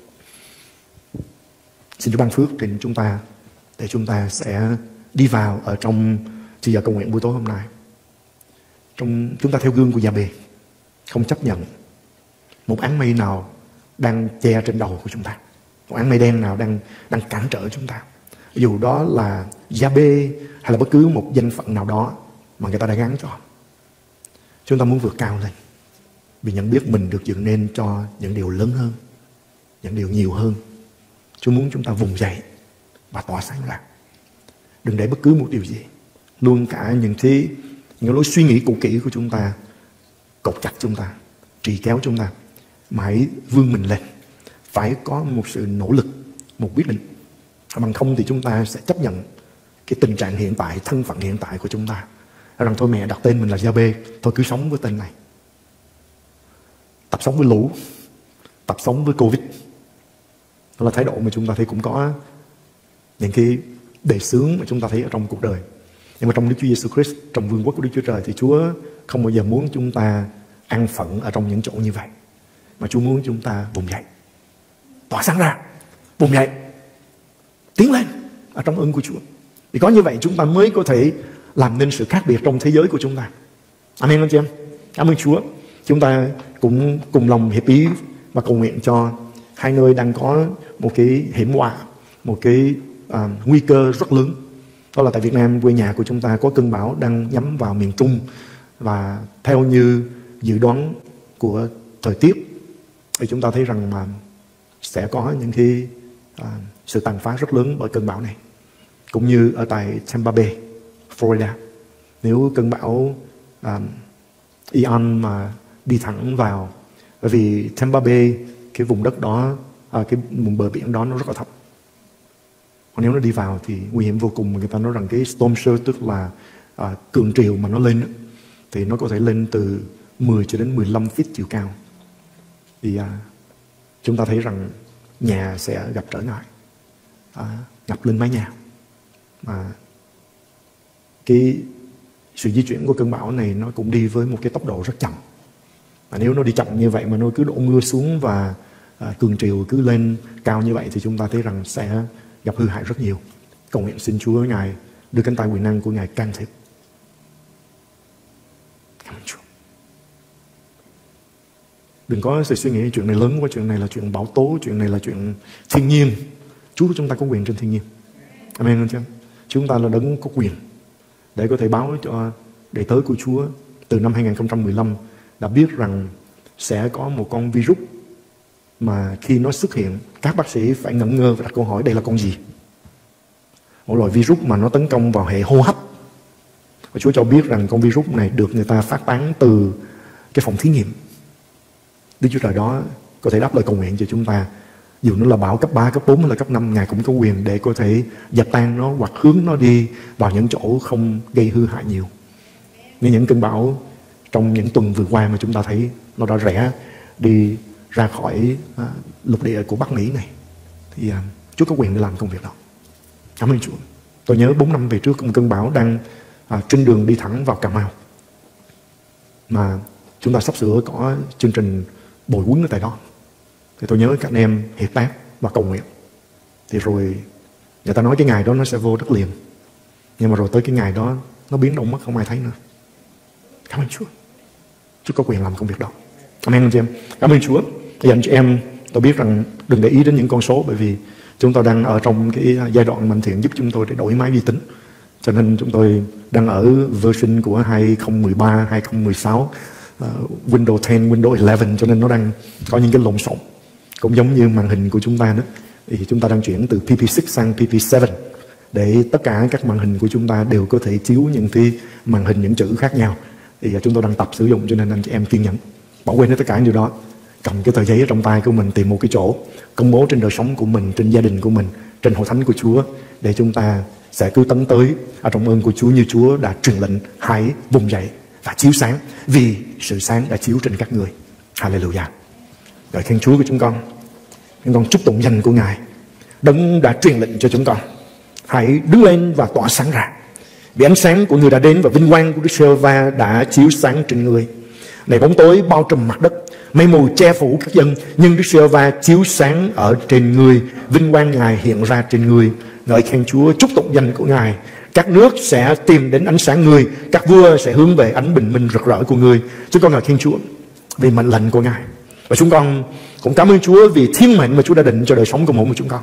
Xin Chúa ban phước trên chúng ta để chúng ta sẽ đi vào ở trong chỉ giờ cầu nguyện buổi tối hôm nay. Trong chúng ta theo gương của Gia-bê, không chấp nhận một áng mây nào đang che trên đầu của chúng ta, một áng mây đen nào đang đang cản trở chúng ta, dù đó là Gia-bê hay là bất cứ một danh phận nào đó mà người ta đã gắn cho. Chúng ta muốn vượt cao lên vì nhận biết mình được dựng nên cho những điều lớn hơn, những điều nhiều hơn. Chúa muốn chúng ta vùng dậy và tỏa sáng ra. Đừng để bất cứ một điều gì, luôn cả những cái những lối suy nghĩ cũ kỹ của chúng ta cột chặt chúng ta, trì kéo chúng ta, mà hãy vươn mình lên. Phải có một sự nỗ lực, một quyết định. Bằng không thì chúng ta sẽ chấp nhận cái tình trạng hiện tại, thân phận hiện tại của chúng ta, rằng thôi mẹ đặt tên mình là Gia-bê, thôi cứ sống với tên này, tập sống với lũ, tập sống với Covid. Đó là thái độ mà chúng ta thấy cũng có những cái đề xướng mà chúng ta thấy ở trong cuộc đời. Nhưng mà trong Đức Chúa Giêsu Christ, trong vương quốc của Đức Chúa Trời, thì Chúa không bao giờ muốn chúng ta an phận ở trong những chỗ như vậy, mà Chúa muốn chúng ta vùng dậy, tỏa sáng ra, vùng dậy, tiến lên ở trong ơn của Chúa. Vì có như vậy chúng ta mới có thể làm nên sự khác biệt trong thế giới của chúng ta. Amen anh chị em. Cảm ơn Chúa. Chúng ta cũng cùng lòng hiệp ý và cầu nguyện cho hai nơi đang có một cái hiểm họa, một cái à, nguy cơ rất lớn. Đó là tại Việt Nam, quê nhà của chúng ta, có cơn bão đang nhắm vào miền Trung, và theo như dự đoán của thời tiết thì chúng ta thấy rằng mà sẽ có những cái à, sự tàn phá rất lớn bởi cơn bão này. Cũng như ở tại Tampa Bay, Florida, nếu cơn bão à, Ian mà đi thẳng vào, bởi vì Tampa Bay, cái vùng đất đó, à, cái vùng bờ biển đó nó rất là thấp. Còn nếu nó đi vào thì nguy hiểm vô cùng. Người ta nói rằng cái storm surge, tức là à, cường triều mà nó lên thì nó có thể lên từ mười cho đến mười lăm feet chiều cao. Thì à, chúng ta thấy rằng nhà sẽ gặp trở ngại, à, ngập lên mái nhà. Mà cái sự di chuyển của cơn bão này nó cũng đi với một cái tốc độ rất chậm. Và nếu nó đi chậm như vậy mà nó cứ đổ mưa xuống và à, cường triều cứ lên cao như vậy thì chúng ta thấy rằng sẽ gặp hư hại rất nhiều. Cầu nguyện xin Chúa Ngài đưa cánh tay quyền năng của Ngài can thiệp. Cảm ơn Chúa. Đừng có sự suy nghĩ chuyện này lớn quá, chuyện này là chuyện bão tố, chuyện này là chuyện thiên nhiên. Chúa của chúng ta có quyền trên thiên nhiên. Amen. Chúng ta là đấng có quyền để có thể báo cho đệ tớ của Chúa từ năm hai không một lăm đã biết rằng sẽ có một con virus mà khi nó xuất hiện, các bác sĩ phải ngẩn ngơ và đặt câu hỏi đây là con gì. Một loại virus mà nó tấn công vào hệ hô hấp. Và Chúa cho biết rằng con virus này được người ta phát tán từ cái phòng thí nghiệm. Đức Chúa Trời đó có thể đáp lời cầu nguyện cho chúng ta. Dù nó là bão cấp ba, cấp bốn hay là cấp năm, Ngài cũng có quyền để có thể dập tan nó hoặc hướng nó đi vào những chỗ không gây hư hại nhiều. Như những cơn bão trong những tuần vừa qua mà chúng ta thấy nó đã rẽ đi ra khỏi à, lục địa của Bắc Mỹ này. Thì à, Chúa có quyền để làm công việc đó. Cảm ơn Chúa. Tôi nhớ bốn năm về trước một cơn bão đang à, trên đường đi thẳng vào Cà Mau. Mà chúng ta sắp sửa có chương trình bồi huấn ở tại đó. Thì tôi nhớ các anh em hiệp tác và cầu nguyện. Thì rồi người ta nói cái ngày đó nó sẽ vô đất liền. Nhưng mà rồi tới cái ngày đó nó biến động mất, không ai thấy nữa. Cảm ơn Chúa. Chúa có quyền làm công việc đó. Amen anh chị em. Cảm ơn Chúa. Thì anh chị em, tôi biết rằng đừng để ý đến những con số, bởi vì chúng tôi đang ở trong cái giai đoạn mạnh thiện giúp chúng tôi để đổi máy vi tính. Cho nên chúng tôi đang ở version của hai không một ba, hai không một sáu, uh, Windows mười, Windows mười một, cho nên nó đang có những cái lộn xộn. Cũng giống như màn hình của chúng ta đó, thì chúng ta đang chuyển từ pê pê sáu sang pê pê bảy để tất cả các màn hình của chúng ta đều có thể chiếu những cái màn hình, những chữ khác nhau. Thì chúng tôi đang tập sử dụng, cho nên anh chị em kiên nhẫn. Bỏ quên hết tất cả những điều đó. Cầm cái tờ giấy ở trong tay của mình, tìm một cái chỗ công bố trên đời sống của mình, trên gia đình của mình, trên hội thánh của Chúa, để chúng ta sẽ cứ tấn tới ở trong ơn của Chúa như Chúa đã truyền lệnh: hãy vùng dậy và chiếu sáng, vì sự sáng đã chiếu trên các người. Hallelujah. Rồi khen Chúa của chúng con. Chúng con chúc tụng danh của Ngài, Đấng đã truyền lệnh cho chúng con: hãy đứng lên và tỏa sáng ra, vì ánh sáng của người đã đến và vinh quang của Đức Giê-hô-va đã chiếu sáng trên người. Này bóng tối bao trùm mặt đất, mây mù che phủ các dân, nhưng Đức Giê-hô-va chiếu sáng ở trên người, vinh quang Ngài hiện ra trên người. Ngợi khen Chúa, chúc tụng danh của Ngài. Các nước sẽ tìm đến ánh sáng người, các vua sẽ hướng về ánh bình minh rực rỡ của người. Chúng con ngợi khen Chúa vì mệnh lệnh của Ngài. Và chúng con cũng cảm ơn Chúa vì thiên mệnh mà Chúa đã định cho đời sống của mỗi một chúng con.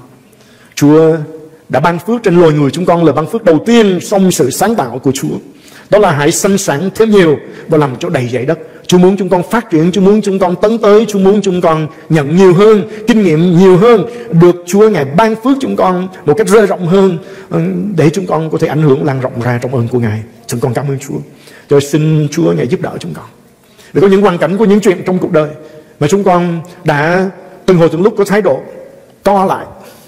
Chúa đã ban phước trên loài người chúng con là ban phước đầu tiên trong sự sáng tạo của Chúa. Đó là hãy sanh sản thêm nhiều và làm cho đầy dẫy đất. Chúa muốn chúng con phát triển, Chúa muốn chúng con tấn tới, Chúa muốn chúng con nhận nhiều hơn, kinh nghiệm nhiều hơn, được Chúa Ngài ban phước chúng con một cách rơi rộng hơn, để chúng con có thể ảnh hưởng lan rộng ra trong ơn của Ngài. Chúng con cảm ơn Chúa. Rồi xin Chúa Ngài giúp đỡ chúng con. Vì có những hoàn cảnh, có những chuyện trong cuộc đời mà chúng con đã từng hồi từng lúc có thái độ co lại.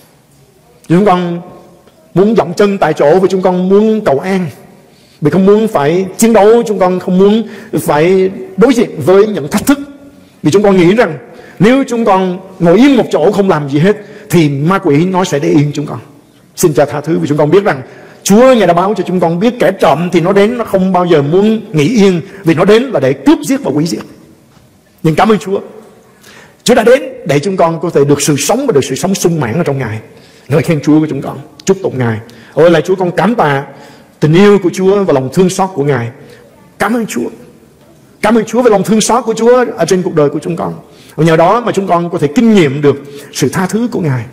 Chúng con muốn dậm chân tại chỗ vì chúng con muốn cầu an, vì không muốn phải chiến đấu, chúng con không muốn phải đối diện với những thách thức. Vì chúng con nghĩ rằng nếu chúng con ngồi yên một chỗ không làm gì hết thì ma quỷ nó sẽ để yên chúng con. Xin Cha tha thứ vì chúng con biết rằng Chúa Ngài đã báo cho chúng con biết kẻ trộm thì nó đến, nó không bao giờ muốn nghỉ yên, vì nó đến là để cướp giết và hủy diệt. Nhưng cảm ơn Chúa, Chúa đã đến để chúng con có thể được sự sống và được sự sống sung mãn ở trong Ngài. Ngợi khen Chúa của chúng con, chúc tụng Ngài. Ôi là Chúa, con cảm tạ tình yêu của Chúa và lòng thương xót của Ngài. Cảm ơn Chúa, cảm ơn Chúa về lòng thương xót của Chúa ở trên cuộc đời của chúng con. Và nhờ đó mà chúng con có thể kinh nghiệm được sự tha thứ của Ngài.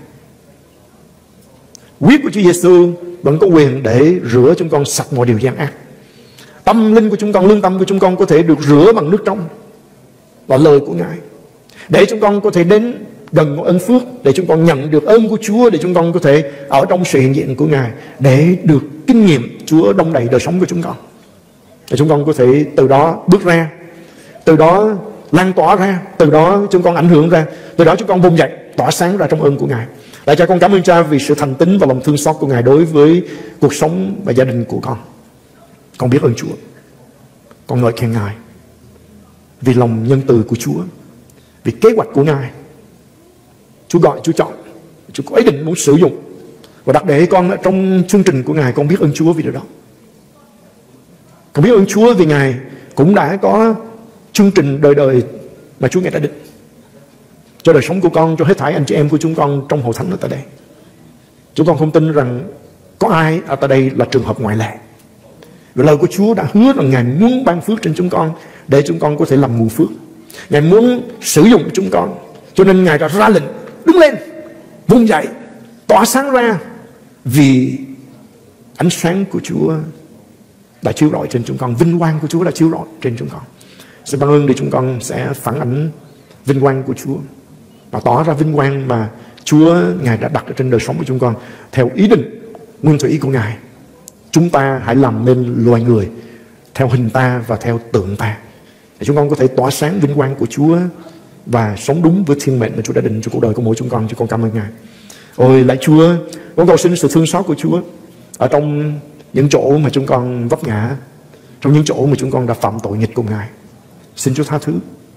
Huyết của Chúa Giêsu vẫn có quyền để rửa chúng con sạch mọi điều gian ác. Tâm linh của chúng con, lương tâm của chúng con có thể được rửa bằng nước trong và lời của Ngài, để chúng con có thể đến gần ơn phước, để chúng con nhận được ơn của Chúa, để chúng con có thể ở trong sự hiện diện của Ngài, để được kinh nghiệm Chúa đong đầy đời sống của chúng con, để chúng con có thể từ đó bước ra, từ đó lan tỏa ra, từ đó chúng con ảnh hưởng ra, từ đó chúng con vùng dậy tỏa sáng ra trong ơn của Ngài. Lại cha con cảm ơn Cha vì sự thành tín và lòng thương xót của Ngài đối với cuộc sống và gia đình của con. Con biết ơn Chúa, con ngợi khen Ngài vì lòng nhân từ của Chúa, vì kế hoạch của Ngài. Chúa gọi, Chúa chọn, Chúa có ý định muốn sử dụng và đặt để con ở trong chương trình của Ngài. Con biết ơn Chúa vì điều đó. Con biết ơn Chúa vì Ngài cũng đã có chương trình đời đời mà Chúa Ngài đã định cho đời sống của con, cho hết thảy anh chị em của chúng con trong hội thánh ở tại đây. Chúng con không tin rằng có ai ở tại đây là trường hợp ngoại lệ. Vì lời của Chúa đã hứa rằng Ngài muốn ban phước trên chúng con để chúng con có thể làm nguồn phước. Ngài muốn sử dụng chúng con, cho nên Ngài đã ra lệnh đứng lên, vùng dậy, tỏa sáng ra, vì ánh sáng của Chúa đã chiếu rọi trên chúng con, vinh quang của Chúa đã chiếu rọi trên chúng con. Xin ban ơn để chúng con sẽ phản ánh vinh quang của Chúa và tỏ ra vinh quang mà Chúa Ngài đã đặt ở trên đời sống của chúng con theo ý định nguyên thủy của Ngài. Chúng ta hãy làm nên loài người theo hình ta và theo tượng ta, để chúng con có thể tỏa sáng vinh quang của Chúa và sống đúng với thiên mệnh mà Chúa đã định cho cuộc đời của mỗi chúng con. Chúng con cảm ơn Ngài. Ôi lạy Chúa, con cầu xin sự thương xót của Chúa ở trong những chỗ mà chúng con vấp ngã, trong những chỗ mà chúng con đã phạm tội nghịch cùng Ngài. Xin Chúa tha thứ.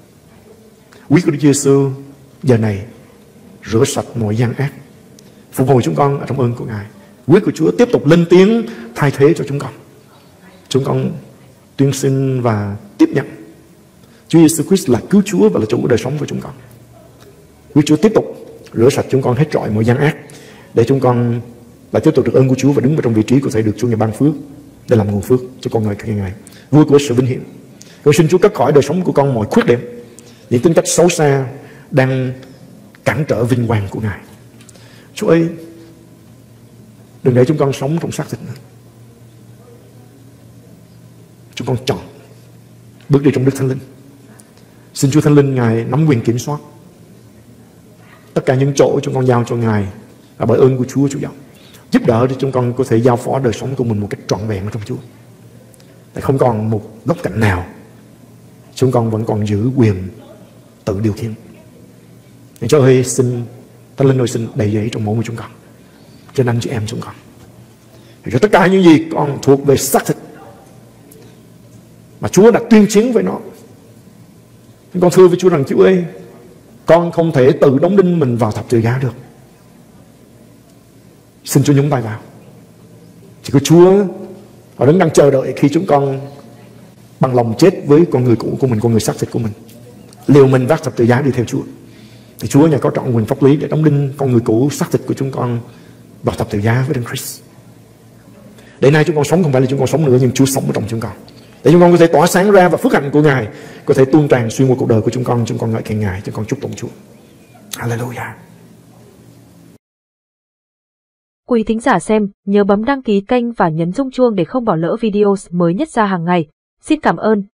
Quý của Đức Giêsu giờ này rửa sạch mọi gian ác, phục hồi chúng con ở trong ơn của Ngài. Quý của Chúa tiếp tục lên tiếng thay thế cho chúng con. Chúng con tuyên xưng và tiếp nhận Chúa Giêsu Christ là cứu Chúa và là chủ của đời sống của chúng con. Quý Chúa tiếp tục rửa sạch chúng con hết trọi mọi gian ác, để chúng con lại tiếp tục được ơn của Chúa và đứng vào trong vị trí có thể được Chúa Ngài ban phước để làm nguồn phước cho con người ngày ngày. Vua của sự vinh hiển, con xin Chúa cắt khỏi đời sống của con mọi khuyết điểm, những tính cách xấu xa đang cản trở vinh quang của Ngài. Chúa ơi, đừng để chúng con sống trong xác thịt nữa. Chúng con chọn bước đi trong Đức Thánh Linh. Xin Chúa Thánh Linh Ngài nắm quyền kiểm soát tất cả những chỗ chúng con giao cho Ngài, và bởi ơn của Chúa Chúa dòng giúp đỡ để chúng con có thể giao phó đời sống của mình một cách trọn vẹn ở trong Chúa. Để không còn một góc cạnh nào chúng con vẫn còn giữ quyền tự điều khiển. Để cho ơi, xin Thánh Linh ơi, xin đầy dẫy trong mỗi người chúng con, trên anh chị em chúng con, để cho tất cả những gì con thuộc về xác thịt mà Chúa đã tuyên chiến với nó. Con thưa với Chúa rằng Chúa ơi, con không thể tự đóng đinh mình vào thập tự giá được. Xin Chúa nhúng tay vào. Chỉ có Chúa họ đứng đang chờ đợi khi chúng con bằng lòng chết với con người cũ của mình, con người xác thịt của mình, liều mình vác thập tự giá đi theo Chúa. Thì Chúa nhà có trọn quyền pháp lý để đóng đinh con người cũ xác thịt của chúng con vào thập tự giá với Đấng Christ. Để nay chúng con sống không phải là chúng con sống nữa, nhưng Chúa sống ở trong chúng con, để chúng con có thể tỏa sáng ra và phước hạnh của Ngài có thể tuôn tràn xuyên qua cuộc đời của chúng con. Chúng con ngợi khen Ngài, chúng con chúc tụng Chúa. Hallelujah. Quý thính giả xem, nhớ bấm đăng ký kênh và nhấn rung chuông để không bỏ lỡ video mới nhất ra hàng ngày. Xin cảm ơn.